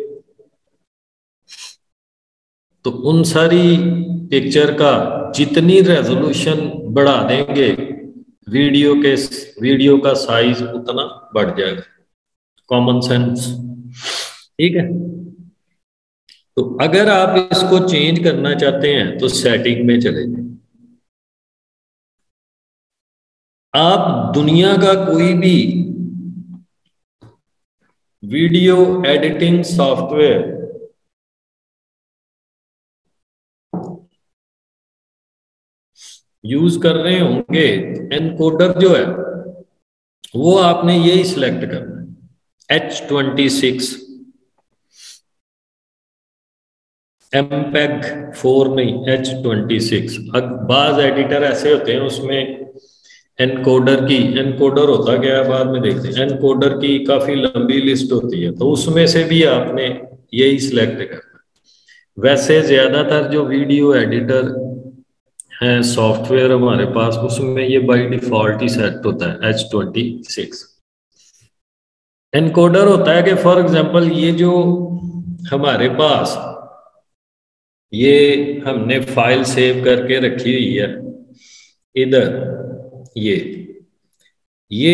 तो उन सारी पिक्चर का जितनी रेजोल्यूशन बढ़ा देंगे वीडियो के वीडियो का साइज उतना बढ़ जाएगा। कॉमन सेंस, ठीक है। तो अगर आप इसको चेंज करना चाहते हैं तो सेटिंग में चले जाए। आप दुनिया का कोई भी वीडियो एडिटिंग सॉफ्टवेयर यूज कर रहे होंगे, एनकोडर जो है वो आपने यही सिलेक्ट करना है, H twenty six, MPEG four नहीं, एच ट्वेंटी सिक्स। बाज एडिटर ऐसे होते हैं उसमें एनकोडर की, एनकोडर होता क्या है बाद में देखते हैं, एनकोडर की काफी लंबी लिस्ट होती है, तो उसमें से भी आपने यही सिलेक्ट करना। वैसे ज्यादातर जो वीडियो एडिटर हैं सॉफ्टवेयर हमारे पास, उसमें ये बाय डिफॉल्ट ही सेट होता है एच ट्वेंटी सिक्स। एनकोडर होता है कि फॉर एग्जांपल ये जो हमारे पास ये हमने फाइल सेव करके रखी हुई है इधर, ये ये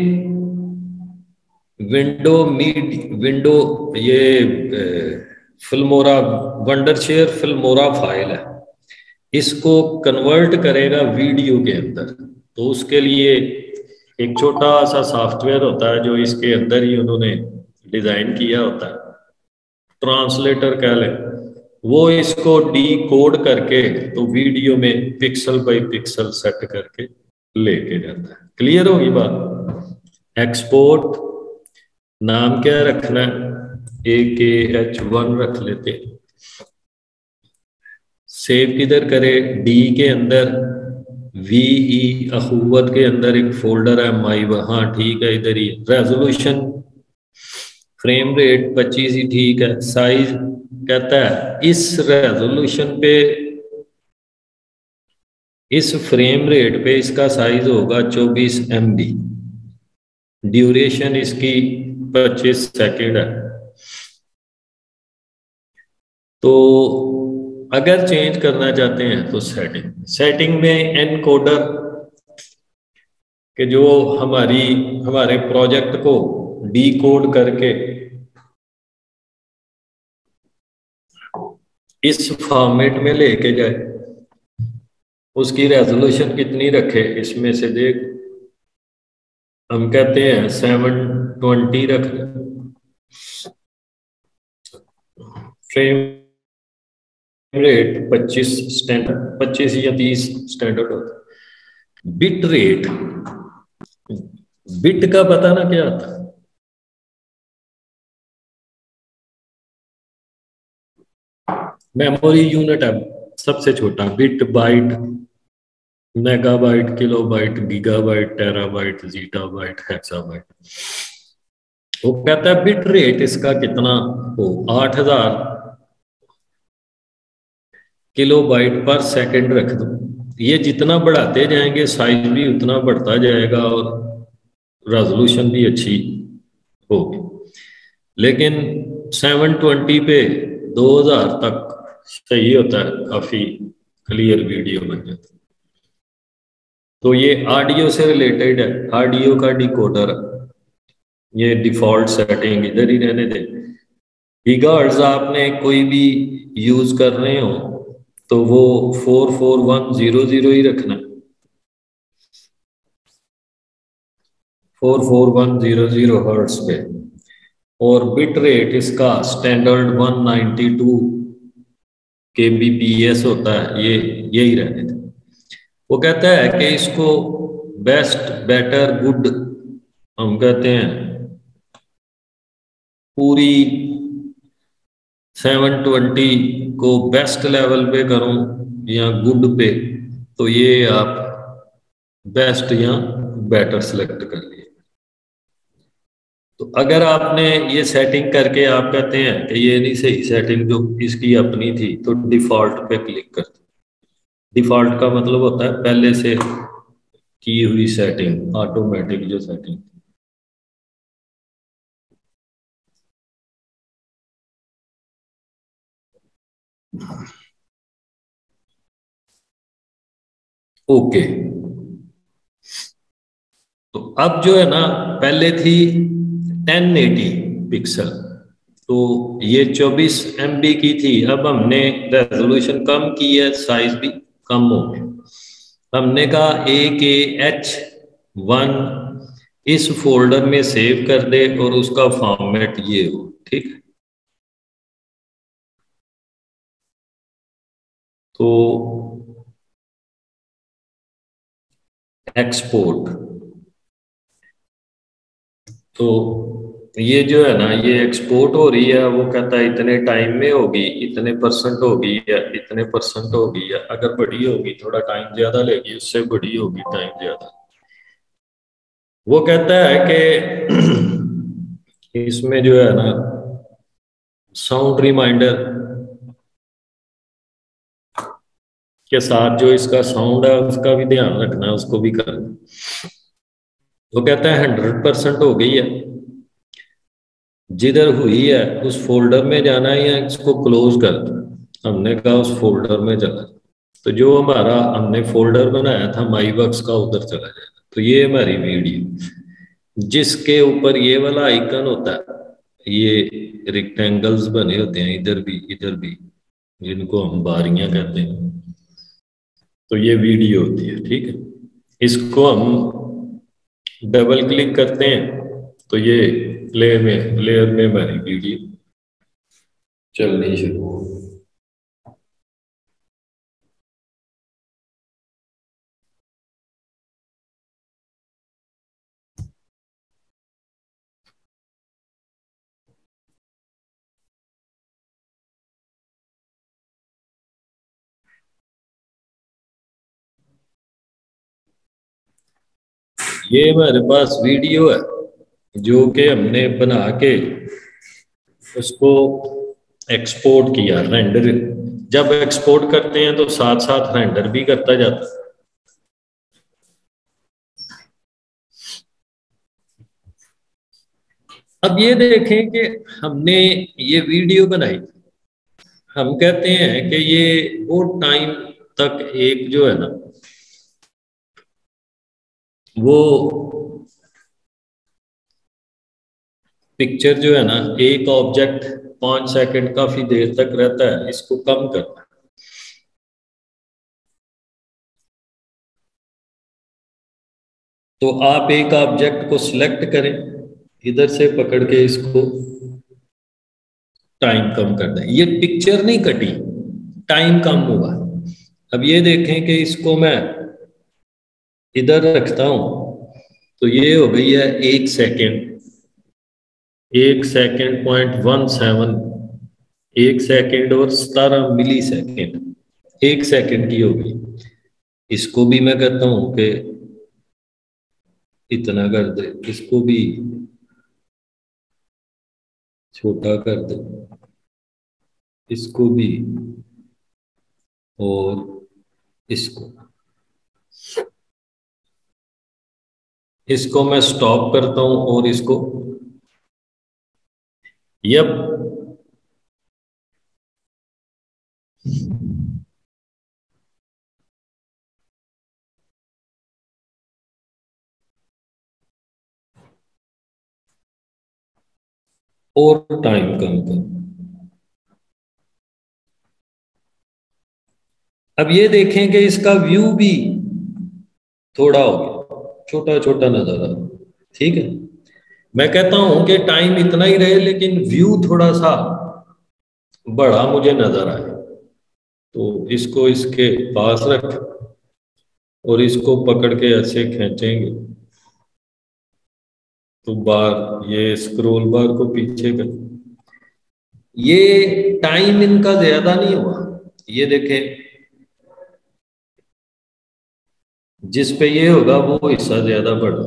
विंडो मीड विंडो ये फिल्मोरा वंडरशेयर फिल्मोरा फाइल है, इसको कन्वर्ट करेगा वीडियो के अंदर। तो उसके लिए एक छोटा सा सॉफ्टवेयर होता है जो इसके अंदर ही उन्होंने डिजाइन किया होता है, ट्रांसलेटर कह लें, वो इसको डी कोड करके तो वीडियो में पिक्सल बाय पिक्सल सेट करके लेके जाता है। क्लियर होगी बात। एक्सपोर्ट नाम क्या रखना है, ए के एच वन रख लेते। सेव किधर करे, डी के अंदर, वी ई अखुवत के अंदर एक फोल्डर है माई, हाँ ठीक है इधर ही। रेजोल्यूशन फ्रेम रेट पच्चीस ही ठीक है। साइज कहता है इस रेजोल्यूशन पे, इस फ्रेम रेट पे इसका साइज होगा चौबीस एम बी, ड्यूरेशन इसकी पच्चीस सेकेंड है। तो अगर चेंज करना चाहते हैं तो सेटिंग सेटिंग में एनकोडर के जो हमारी हमारे प्रोजेक्ट को डी कोड करके इस फॉर्मेट में लेके जाए, उसकी रेजोल्यूशन कितनी रखे, इसमें से देख हम कहते हैं सेवन ट्वेंटी रख, फ्रेम रेट पच्चीस स्टैंडर्ड पच्चीस या तीस स्टैंडर्ड होता है। बिट रेट, बिट का पता ना क्या था, मेमोरी यूनिट है सबसे छोटा, bit byte, megabyte, kilobyte, gigabyte, terabyte, zettabyte, hexabyte. वो कहता है बिट रेट इसका कितना हो, आठ हजार किलोबाइट पर सेकंड रख दो। ये जितना बढ़ाते जाएंगे साइज भी उतना बढ़ता जाएगा और रेजोल्यूशन भी अच्छी होगी। लेकिन सेवन ट्वेंटी पे दो हजार तक सही होता है, काफी क्लियर वीडियो बन जाता है। तो ये ऑडियो से रिलेटेड है, ऑडियो का डिकोडर, ये डिफॉल्ट सेटिंग इधर ही रहने दे। गीगाहर्ट्ज आपने कोई भी यूज कर रहे हो तो वो four four one zero zero ही रखना, four four one zero zero hertz पे। और बिट रेट इसका standard one ninety two K B P S होता है, ये यही रहने थे। वो कहता है कि इसको बेस्ट, बेटर, गुड हम कहते हैं, पूरी सेवन ट्वेंटी को बेस्ट लेवल पे करूं या गुड पे, तो ये आप बेस्ट या बेटर सिलेक्ट कर लिए। तो अगर आपने ये सेटिंग करके आप कहते हैं कि ये नहीं सही सेटिंग जो इसकी अपनी थी, तो डिफॉल्ट पे क्लिक कर दो। डिफॉल्ट का मतलब होता है पहले से की हुई सेटिंग, ऑटोमेटिक जो सेटिंग। ओके, तो अब जो है ना, पहले थी टेन एटी पिक्सल, तो ये चौबीस एम बी की थी। अब हमने रेजोल्यूशन कम की है, साइज भी कम हो गया। हमने कहा ए के एच वन इस फोल्डर में सेव कर दे और उसका फॉर्मेट ये हो, ठीक। तो एक्सपोर्ट, तो ये जो है ना, ये एक्सपोर्ट हो रही है। वो कहता है इतने टाइम में होगी, इतने परसेंट होगी या इतने परसेंट होगी, या अगर बड़ी होगी थोड़ा टाइम ज्यादा लेगी, उससे बड़ी होगी टाइम ज्यादा। वो कहता है कि इसमें जो है ना, साउंड रिमाइंडर के साथ जो इसका साउंड है उसका भी ध्यान रखना है, उसको भी करना। वो कहता है हंड्रेड परसेंट हो गई है, जिधर हुई है उस फोल्डर में जाना है या इसको क्लोज कर दो। हमने कहा उस फोल्डर में चला, तो जो हमारा हमने फोल्डर बनाया था माई वर्क्स का, उधर चला जाएगा। तो ये हमारी वीडियो, जिसके ऊपर ये वाला आइकन होता है, ये रेक्टेंगल्स बने होते हैं इधर भी इधर भी, जिनको हम बारियां कहते हैं, तो ये वीडियो होती है, ठीक है। इसको हम डबल क्लिक करते हैं तो ये प्लेयर में प्लेयर में हमारी वीडियो चलनी शुरू हो। ये हमारे पास वीडियो है जो कि हमने बना के उसको एक्सपोर्ट किया, रेंडर। जब एक्सपोर्ट करते हैं तो साथ साथ रेंडर भी करता जाता है। अब ये देखें कि हमने ये वीडियो बनाई, हम कहते हैं कि ये वो टाइम तक एक जो है ना, वो पिक्चर जो है ना, एक ऑब्जेक्ट पांच सेकंड काफी देर तक रहता है, इसको कम करना है। तो आप एक ऑब्जेक्ट को सिलेक्ट करें, इधर से पकड़ के इसको टाइम कम करना है। ये पिक्चर नहीं कटी, टाइम कम हुआ। अब ये देखें कि इसको मैं इधर रखता हूं तो ये हो गई है एक सेकेंड, एक सेकेंड पॉइंट वन सेवन, एक सेकेंड और सतारह मिली सेकेंड, एक सेकेंड की होगी। इसको भी मैं कहता हूं कि इतना कर दे, इसको भी छोटा कर दे, इसको भी, और इसको इसको मैं स्टॉप करता हूं और इसको यप और टाइम कम कर। अब ये देखें कि इसका व्यू भी थोड़ा हो गया, छोटा छोटा नजर आ रहा। ठीक है, मैं कहता हूं कि टाइम इतना ही रहे लेकिन व्यू थोड़ा सा बड़ा मुझे नजर आए। तो इसको इसके पास रख और इसको पकड़ के ऐसे खींचेंगे तो बार, ये स्क्रॉल बार को पीछे कर। ये टाइम इनका ज्यादा नहीं हुआ, ये देखें जिस पे ये होगा वो हिस्सा ज्यादा बड़ा,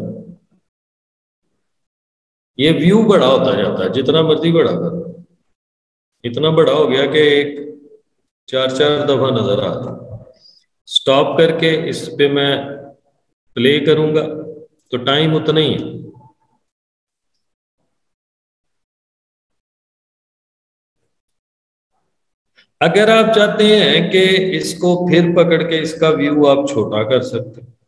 ये व्यू बड़ा होता जाता है जितना मर्जी बड़ा कर। इतना बड़ा हो गया कि एक चार चार दफा नजर आ रहा। स्टॉप करके इस पे मैं प्ले करूंगा तो टाइम उतना ही है। अगर आप चाहते हैं कि इसको फिर पकड़ के इसका व्यू आप छोटा कर सकते हैं।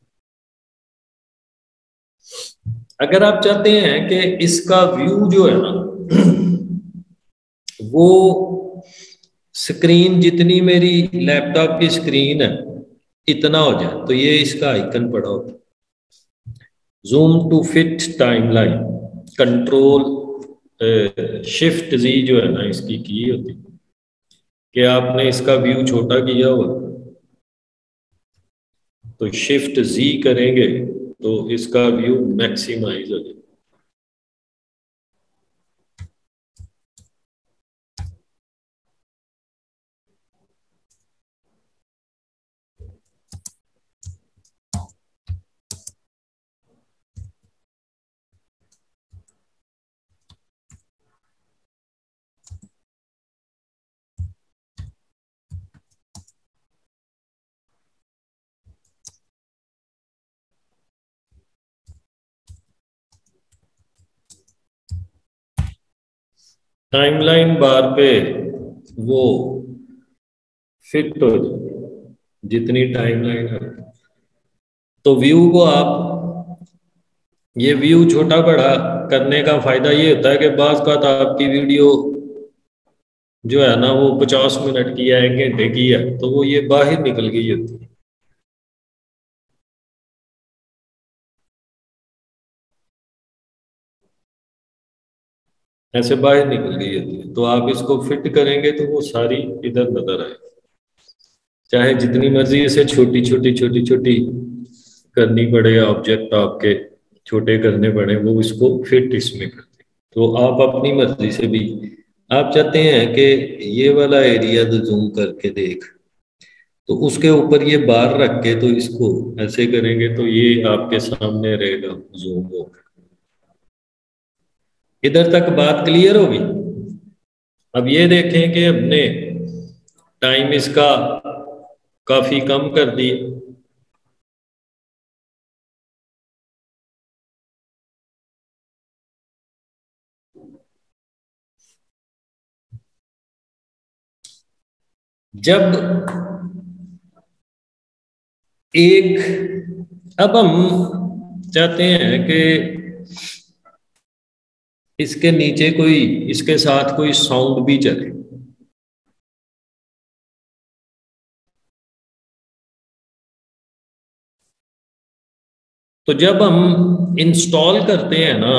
अगर आप चाहते हैं कि इसका व्यू जो है ना वो स्क्रीन जितनी मेरी लैपटॉप की स्क्रीन है इतना हो जाए तो ये इसका आइकन पड़ा होता है, zoom to fit timeline, control shift G जो है ना इसकी की होती कि आपने इसका व्यू छोटा किया हुआ तो शिफ्ट जी करेंगे तो इसका व्यू मैक्सिमाइज हो जाए। टाइमलाइन बार पे वो फिट हो जाए जितनी टाइमलाइन है। तो व्यू को आप, ये व्यू छोटा बड़ा करने का फायदा ये होता है कि बाज़ का तो आपकी वीडियो जो है ना वो पचास मिनट की है, एक घंटे की है, तो वो ये बाहर निकल गई होती है। ऐसे बाहर निकल गई होती है तो आप इसको फिट करेंगे तो वो सारी इधर नजर आए। चाहे जितनी मर्जी इसे छोटी छोटी छोटी छोटी करनी पड़े, ऑब्जेक्ट आपके छोटे करने पड़े, वो इसको फिट इसमें करते। तो आप अपनी मर्जी से भी, आप चाहते हैं कि ये वाला एरिया तो जूम करके देख, तो उसके ऊपर ये बार रख के तो इसको ऐसे करेंगे तो ये आपके सामने रहेगा जूम हो। इधर तक बात क्लियर होगी। अब ये देखें कि हमने टाइम इसका काफी कम कर दिया। जब एक, अब हम चाहते हैं कि इसके नीचे कोई, इसके साथ कोई साउंड भी चले। तो जब हम इंस्टॉल करते हैं ना,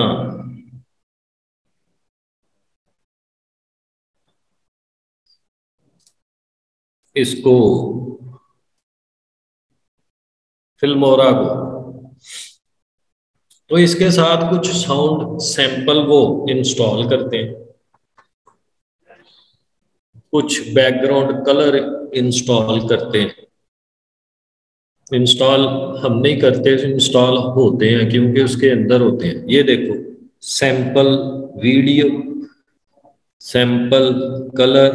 इसको फिल्मोरा को, तो इसके साथ कुछ साउंड सैंपल वो इंस्टॉल करते हैं, कुछ बैकग्राउंड कलर इंस्टॉल करते हैं। इंस्टॉल हम नहीं करते, इंस्टॉल होते हैं क्योंकि उसके अंदर होते हैं। ये देखो, सैंपल वीडियो, सैंपल कलर,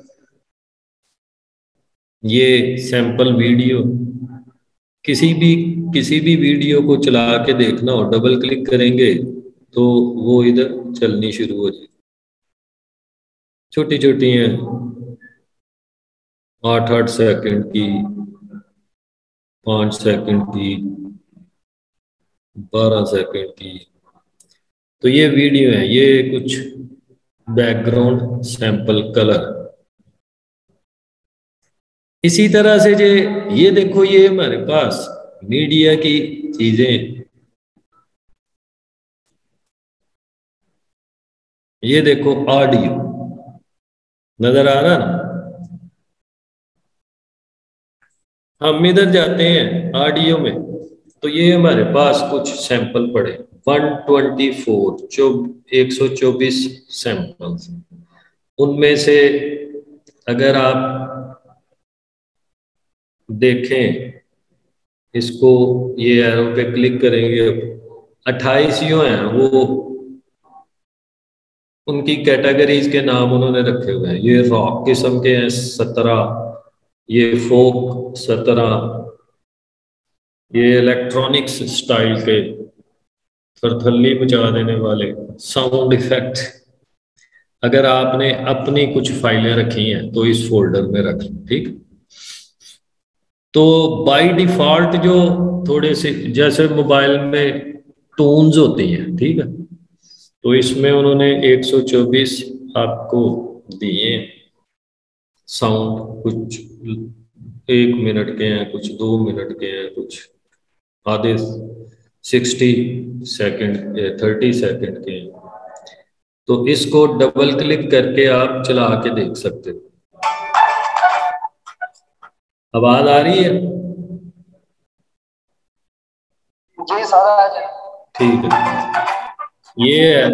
ये सैंपल वीडियो। किसी भी किसी भी वीडियो को चला के देखना हो, डबल क्लिक करेंगे तो वो इधर चलनी शुरू हो जाएगी। छोटी छोटी हैं, आठ आठ सेकंड की, पांच सेकंड की, बारह सेकंड की। तो ये वीडियो है, ये कुछ बैकग्राउंड सैंपल कलर। इसी तरह से जे ये देखो, ये हमारे पास मीडिया की चीजें, ये देखो ऑडियो नजर आ रहा ना। हम इधर जाते हैं ऑडियो में, तो ये हमारे पास कुछ सैंपल पड़े, वन ट्वेंटी फोर जो एक सौ चौबीस सैंपल्स। उनमें से अगर आप देखें इसको, ये एरो पे क्लिक करेंगे, अट्ठाईस यो हैं वो, उनकी कैटेगरीज के नाम उन्होंने रखे हुए हैं। ये रॉक किस्म के हैं सत्रह, ये फोक सत्रह, ये इलेक्ट्रॉनिक्स स्टाइल के थरथल्ली मचा देने वाले साउंड इफेक्ट। अगर आपने अपनी कुछ फाइलें रखी हैं तो इस फोल्डर में रख लो, ठीक। तो बाय डिफॉल्ट जो थोड़े से, जैसे मोबाइल में टून्स होती हैं, ठीक है, तो इसमें उन्होंने एक सौ चौबीस आपको दिए साउंड। कुछ एक मिनट के हैं, कुछ दो मिनट के हैं, कुछ आधे सिक्सटी सेकंड थर्टी सेकंड के हैं। तो इसको डबल क्लिक करके आप चला के देख सकते हो। आवाज आ रही है? जी सारा आ जाए। ठीक है, ये है।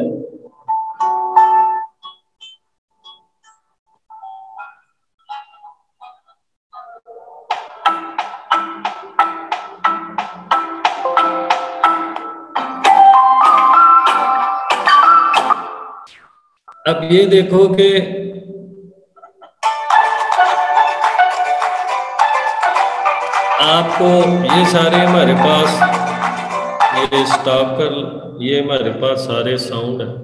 अब ये देखो कि आपको ये सारे हमारे पास, ये स्टॉप कर, ये हमारे पास सारे साउंड है।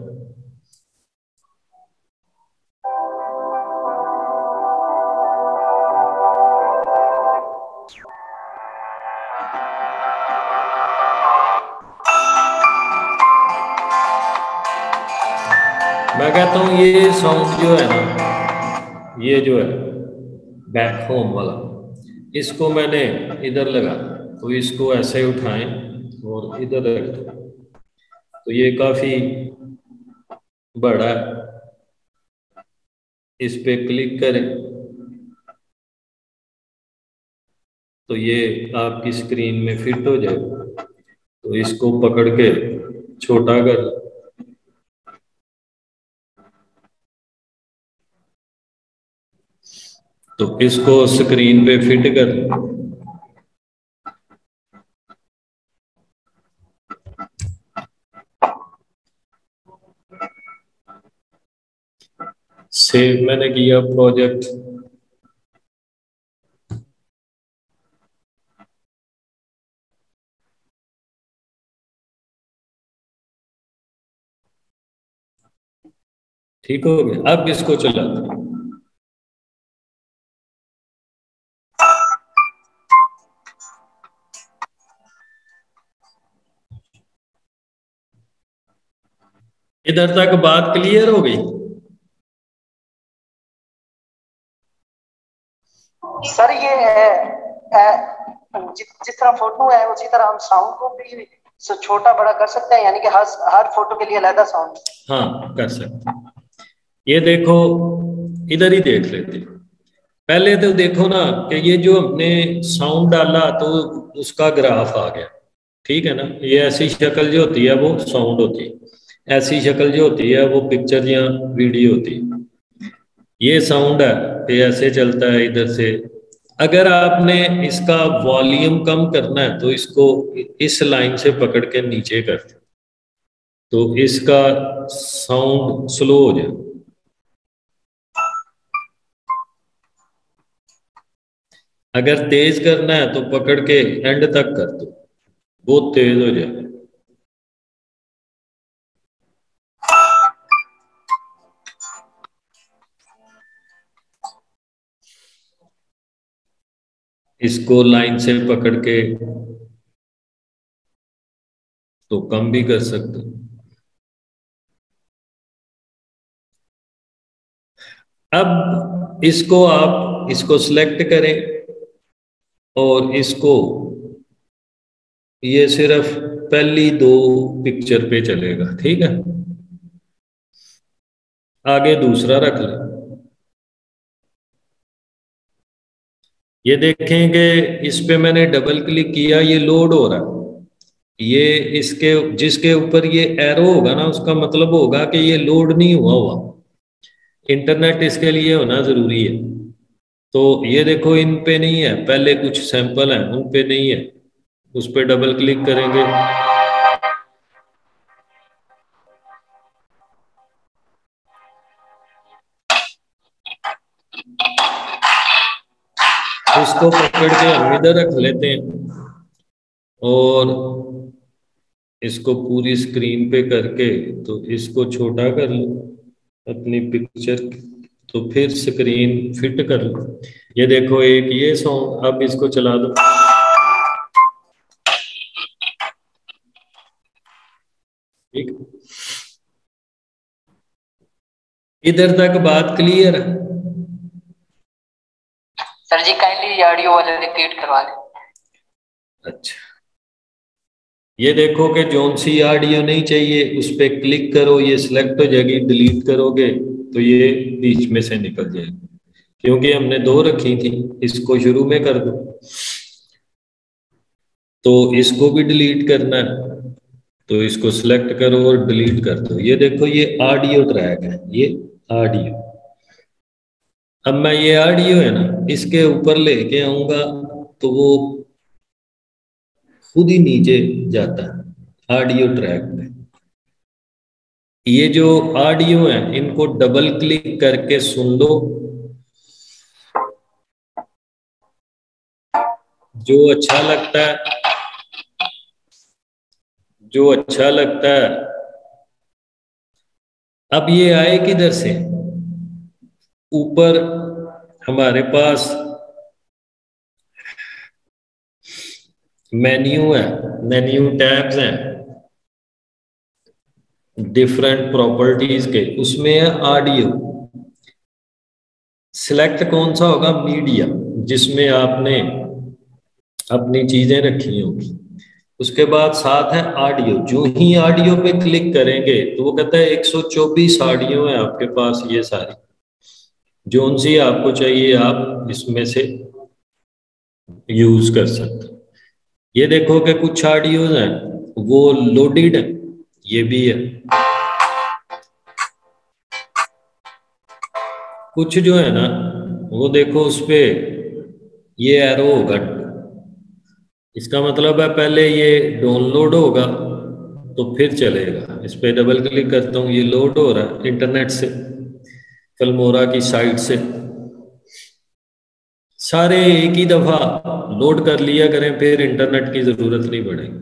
मैं कहता हूँ ये साउंड जो है ना, ये जो है बैक होम वाला, इसको मैंने इधर लगा, तो इसको ऐसे उठाएं और इधर रख दो, तो ये काफी बड़ा है। इस पे क्लिक करें तो ये आपकी स्क्रीन में फिट हो जाएगा। तो इसको पकड़ के छोटा कर, तो इसको स्क्रीन पे फिट कर, सेव मैंने किया प्रोजेक्ट। ठीक हो गया। अब इसको चला, इधर तक बात क्लियर हो गई? सर ये है, जिस जिस तरह फोटो है उसी तरह हम साउंड को भी छोटा बड़ा कर सकते हैं, यानी कि हर हर फोटो के लिए अलग साउंड। हाँ कर सकते हैं। ये देखो इधर ही देख लेते हैं। पहले तो देखो ना कि ये जो हमने साउंड डाला तो उसका ग्राफ आ गया, ठीक है ना। ये ऐसी शक्ल जो होती है वो साउंड होती है, ऐसी शक्ल जो होती है वो पिक्चर या वीडियो होती है। ये साउंड है कि ऐसे चलता है इधर से। अगर आपने इसका वॉल्यूम कम करना है तो इसको इस लाइन से पकड़ के नीचे कर दो तो इसका साउंड स्लो हो जाए। अगर तेज करना है तो पकड़ के एंड तक कर दो, बहुत तेज हो जाए। इसको लाइन से पकड़ के तो कम भी कर सकते हो। अब इसको आप इसको सिलेक्ट करें और इसको ये सिर्फ पहली दो पिक्चर पे चलेगा, ठीक है। आगे दूसरा रख लें। ये देखेंगे इस पे मैंने डबल क्लिक किया, ये लोड हो रहा है। ये इसके जिसके ऊपर ये एरो होगा ना उसका मतलब होगा कि ये लोड नहीं हुआ हुआ, इंटरनेट इसके लिए होना जरूरी है। तो ये देखो इन पे नहीं है, पहले कुछ सैंपल है उन पे नहीं है, उस पे डबल क्लिक करेंगे। इसको पकड़ के हम इधर रख लेते हैं और इसको पूरी स्क्रीन पे करके तो इसको छोटा कर लो अपनी पिक्चर, तो फिर स्क्रीन फिट कर लो। ये देखो एक ये सॉन्ग, अब इसको चला दो। ठीक, इधर तक बात क्लियर है? सर जी काइंडली ऑडियो वाले रिपीट करवा दें। अच्छा, ये देखो कि जोन सी ऑडियो नहीं चाहिए उस पर क्लिक करो, ये सिलेक्ट हो जाएगी। डिलीट करोगे तो ये बीच में से निकल जाएगी, क्योंकि हमने दो रखी थी। इसको शुरू में कर दो तो इसको भी डिलीट करना है तो इसको सिलेक्ट करो और डिलीट कर दो। ये देखो ये ऑडियो ट्रैक है, ये ऑडियो। अब मैं ये ऑडियो है ना इसके ऊपर लेके आऊंगा तो वो खुद ही नीचे जाता है ऑडियो ट्रैक पे। ये जो ऑडियो है इनको डबल क्लिक करके सुन लो, जो अच्छा लगता है जो अच्छा लगता है। अब ये आए किधर से? ऊपर हमारे पास मेन्यू है, मेन्यू टैब्स हैं डिफरेंट प्रॉपर्टीज के, उसमें है ऑडियो। सिलेक्ट कौन सा होगा? मीडिया, जिसमें आपने अपनी चीजें रखी होंगी। उसके बाद साथ है ऑडियो। जो ही ऑडियो पे क्लिक करेंगे तो वो कहता है एक सौ चौबीस ऑडियो है आपके पास, ये सारी जोन सी आपको चाहिए आप इसमें से यूज कर सकते। ये देखो कि कुछ ऑडियोज हैं वो लोडेड है, ये भी है। कुछ जो है ना वो देखो उस पे ये एरो होगा, इसका मतलब है पहले ये डाउनलोड होगा तो फिर चलेगा। इस पे डबल क्लिक करता हूँ, ये लोड हो रहा है इंटरनेट से, फिल्मोरा की साइट से। सारे एक ही दफा लोड कर लिया करें, फिर इंटरनेट की जरूरत नहीं पड़ेगी।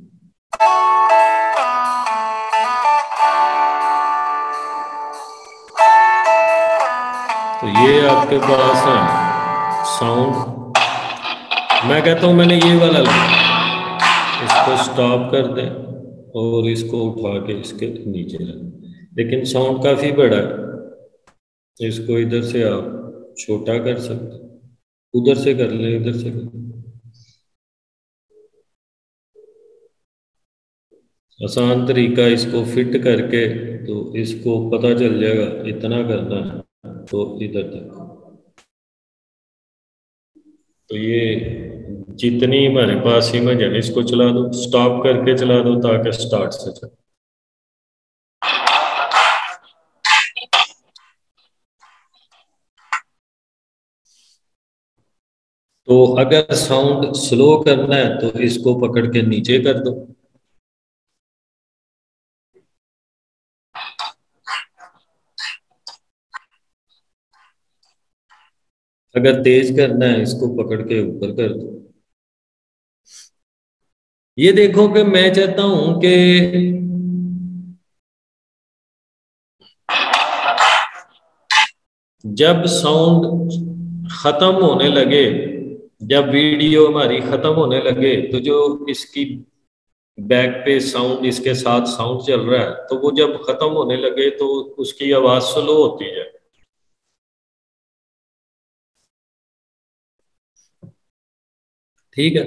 तो ये आपके पास है साउंड। मैं कहता हूं मैंने ये वाला लिया, इसको स्टॉप कर दें और इसको उठा के इसके नीचे रखें। लेकिन साउंड काफी बड़ा है, इसको इधर से आप छोटा कर सकते, उधर से कर ले, इधर से कर ले। आसान तरीका इसको फिट करके, तो इसको पता चल जाएगा इतना करना है तो इधर तक। तो ये जितनी हमारे पास इमेज है इसको चला दो, स्टॉप करके चला दो ताकि स्टार्ट से चले। तो अगर साउंड स्लो करना है तो इसको पकड़ के नीचे कर दो, अगर तेज करना है इसको पकड़ के ऊपर कर दो। ये देखो कि मैं चाहता हूं कि जब साउंड खत्म होने लगे, जब वीडियो हमारी खत्म होने लगे, तो जो इसकी बैक पे साउंड, इसके साथ साउंड चल रहा है, तो वो जब खत्म होने लगे तो उसकी आवाज स्लो होती है। ठीक है,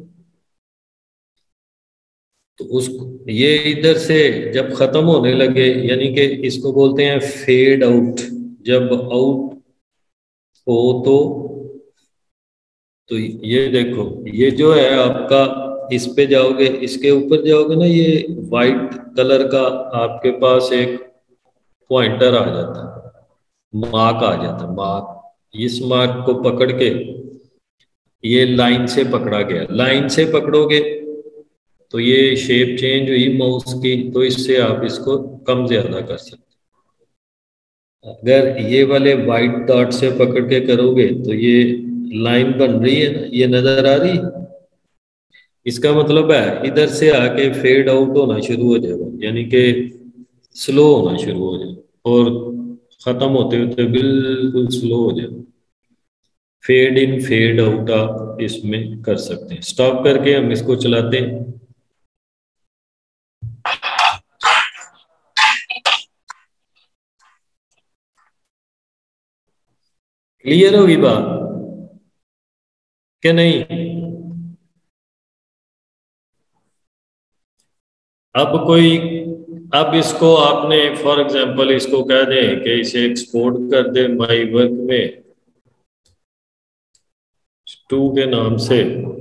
तो उस ये इधर से जब खत्म होने लगे, यानी कि इसको बोलते हैं फेड आउट। जब आउट हो तो तो ये देखो, ये जो है आपका, इस पे जाओगे, इसके ऊपर जाओगे ना, ये वाइट कलर का आपके पास एक पॉइंटर आ जाता है, मार्क आ जाता है, मार्क। इस मार्क को पकड़ के, ये लाइन से पकड़ा गया, लाइन से पकड़ोगे तो ये शेप चेंज हुई माउस की, तो इससे आप इसको कम ज्यादा कर सकते। अगर ये वाले वाइट डॉट से पकड़ के करोगे तो ये लाइन बन रही है ना, ये नजर आ रही, इसका मतलब है इधर से आके फेड आउट होना शुरू हो जाएगा, यानी कि स्लो होना शुरू हो जाएगा और खत्म होते होते बिल्कुल स्लो हो जाएगा। फेड इन फेड आउट आप इसमें कर सकते हैं। स्टॉप करके हम इसको चलाते हैं। क्लियर होगी बात कि नहीं? अब कोई, अब इसको आपने फॉर एग्जांपल इसको कह दें कि इसे एक्सपोर्ट कर दे माई वर्क में टू के नाम से,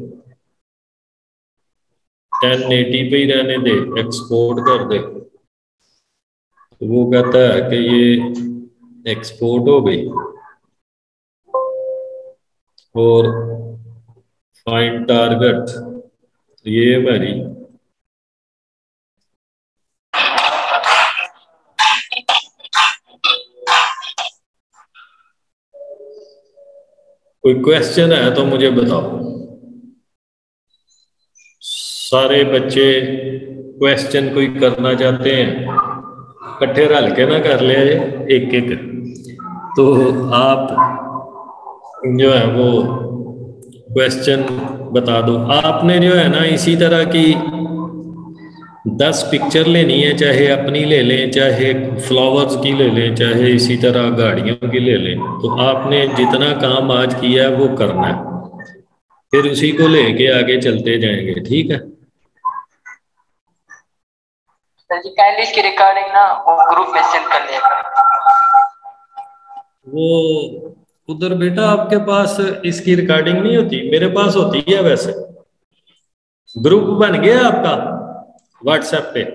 टेन एटी पे ही रहने दे, एक्सपोर्ट कर दे, तो वो कहता है कि ये एक्सपोर्ट हो गई और फाइंड टारगेट, तो ये हमारी कोई क्वेश्चन है तो मुझे बताओ। सारे बच्चे क्वेश्चन कोई करना चाहते हैं, इकट्ठे रल के ना कर ले एक एक, तो आप जो है वो क्वेश्चन बता दो। आपने जो है ना इसी तरह की दस पिक्चर लेनी है, चाहे अपनी ले लें, चाहे फ्लावर्स की ले लें, चाहे इसी तरह गाड़ियों की ले लें। तो आपने जितना काम आज किया है वो करना है, फिर उसी को लेके आगे चलते जाएंगे। ठीक है सर जी, काइंडली इसकी रिकॉर्डिंग ना ग्रुप में सेंड कर दिया करें। वो उधर बेटा आपके पास इसकी रिकॉर्डिंग नहीं होती, मेरे पास होती है। वैसे ग्रुप बन गया आपका व्हाट्सएप पे,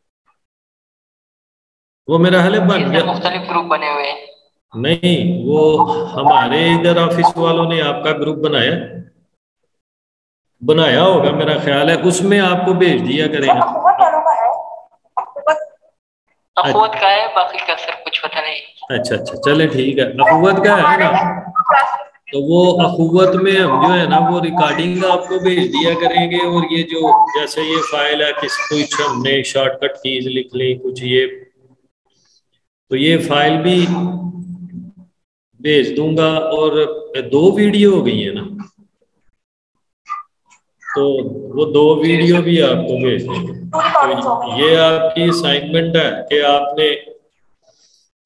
वो मेरा हाल बन गया। मुख्तलिफ ग्रुप बने हुए हैं। नहीं, वो हमारे इधर ऑफिस वालों ने आपका ग्रुप बनाया बनाया होगा मेरा ख्याल है, उसमें आपको भेज दिया करेगा। अखुवत का है, बाकी का सर कुछ पता नहीं। अच्छा अच्छा, चले ठीक है, अखुवत का है ना, तो वो अखुवत में हम जो है ना वो रिकॉर्डिंग आपको भेज दिया करेंगे। और ये जो जैसे ये फाइल है, किस कुछ हमने शॉर्टकट कीज लिख ली कुछ, ये तो ये फाइल भी भेज दूंगा। और दो वीडियो हो गई है ना, तो वो दो वीडियो भी आपको भेज देंगे। तो ये आपकी असाइनमेंट है कि आपने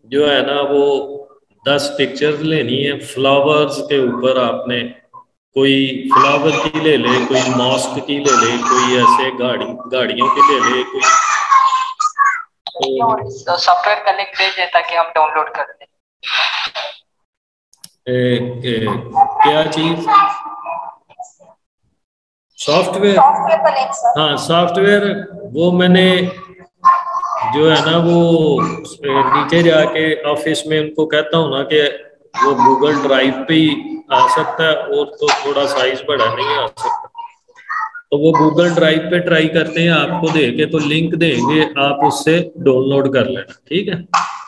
जो है ना वो दस पिक्चर लेनी है फ्लावर्स के ऊपर। आपने कोई फ्लावर की ले ले, कोई मॉस्क की ले ले, कोई ऐसे गाड़ी गाड़ियों की ले ले, कोई तो सॉफ्टवेयर का लिंक भेजिए ताकि हम डाउनलोड कर लें। ए, ए, क्या चीज? सॉफ्टवेयर? हाँ सॉफ्टवेयर, वो मैंने जो है ना वो नीचे जाके ऑफिस में उनको कहता हूँ ना कि वो गूगल ड्राइव पे ही आ सकता है, और तो थोड़ा साइज बड़ा नहीं आ सकता, तो वो गूगल ड्राइव पे ट्राई करते हैं, आपको दे के तो लिंक देंगे, आप उससे डाउनलोड कर लेना, ठीक है।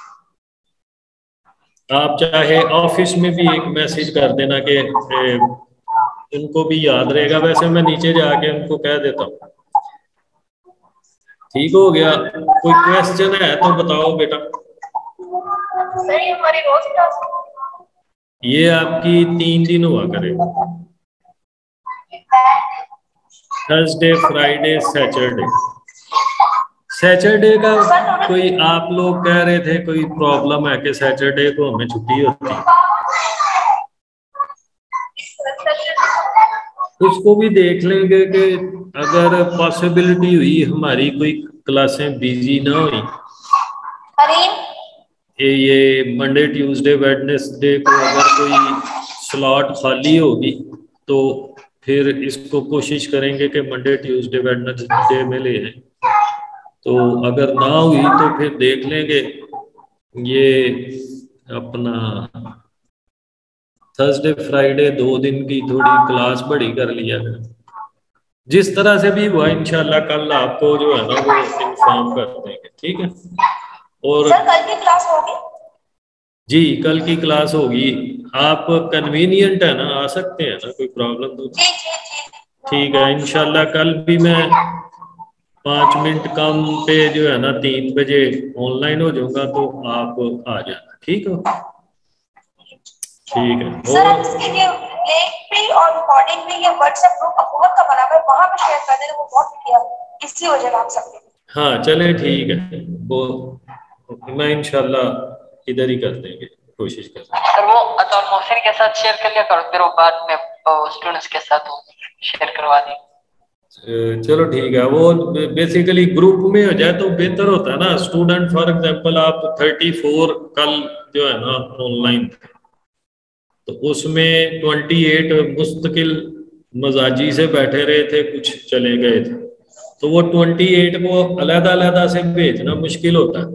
आप चाहे ऑफिस में भी एक मैसेज कर देना कि उनको भी याद रहेगा, वैसे मैं नीचे जाके उनको कह देता हूँ। ठीक हो गया? कोई क्वेश्चन है तो बताओ बेटा। सर ये हमारी रोज क्लास ये आपकी तीन दिन हुआ करेगा, थर्सडे, फ्राइडे, सैटरडे। सैटरडे का कोई आप लोग कह रहे थे कोई प्रॉब्लम है कि सैटरडे को हमें छुट्टी होती है, उसको भी देख लेंगे कि अगर पॉसिबिलिटी हुई हमारी कोई क्लासें बिजी ना हुई, ये ये मंडे ट्यूसडे वेडनेसडे को अगर कोई स्लॉट खाली होगी तो फिर इसको कोशिश करेंगे कि मंडे ट्यूसडे वेडनेसडे में ले आए। तो अगर ना हुई तो फिर देख लेंगे ये अपना थर्सडे फ्राइडे दो दिन की थोड़ी क्लास बड़ी कर लिया है। जिस तरह से भी हुआ इंशाल्लाह कल आपको जो है ना वो इन्फॉर्म कर देंगे, ठीक है। और सर कल की क्लास होगी? जी कल की क्लास होगी। आप कन्वीनियंट है ना, आ सकते हैं ना, कोई प्रॉब्लम तो? जी जी जी ठीक है, इंशाल्लाह कल भी मैं पाँच मिनट कम पे जो है ना तीन बजे ऑनलाइन हो जाऊंगा, तो आप आ जाना, ठीक हो? ठीक है। सर आप इसके लिए लिंक भी और रिकॉर्डिंग भी ये व्हाट्सएप ग्रुप अपोहर का बना हुआ है, वहां पे शेयर कर देना, वो बहुत क्लियर इसी हो जाएगा आप सबके। हाँ चले ठीक है, वो मैं इंशाल्लाह इधर ही कर देंगे, कोशिश कर देंगे। सर वो अतौल मोहसिन के साथ शेयर कर लिया करो, फिर वो बाद में स्टूडेंट्स के साथ शेयर करवा दी। चलो ठीक है, वो बेसिकली ग्रुप में हो जाए तो बेहतर होता है ना। स्टूडेंट फॉर एग्जांपल आप थर्टी फोर कल जो है ना ऑनलाइन, तो उसमें ट्वेंटी एट मुस्तकिल मजाजी से बैठे रहे थे, कुछ चले गए थे, तो वो ट्वेंटी एट को अलग अलग से भेजना मुश्किल होता है।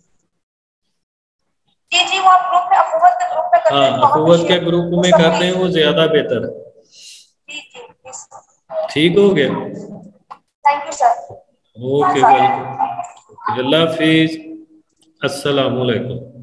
जी जी वो आप ग्रुप में अपोहर के ग्रुप में कर हाँ अपोहर के ग्रुप में कर दें, वो ज्यादा बेहतर है। जी जी ठीक हो गया? Thank you sir. Okay welcome, अल्लाह हाफिज, अस्सलाम वालेकुम।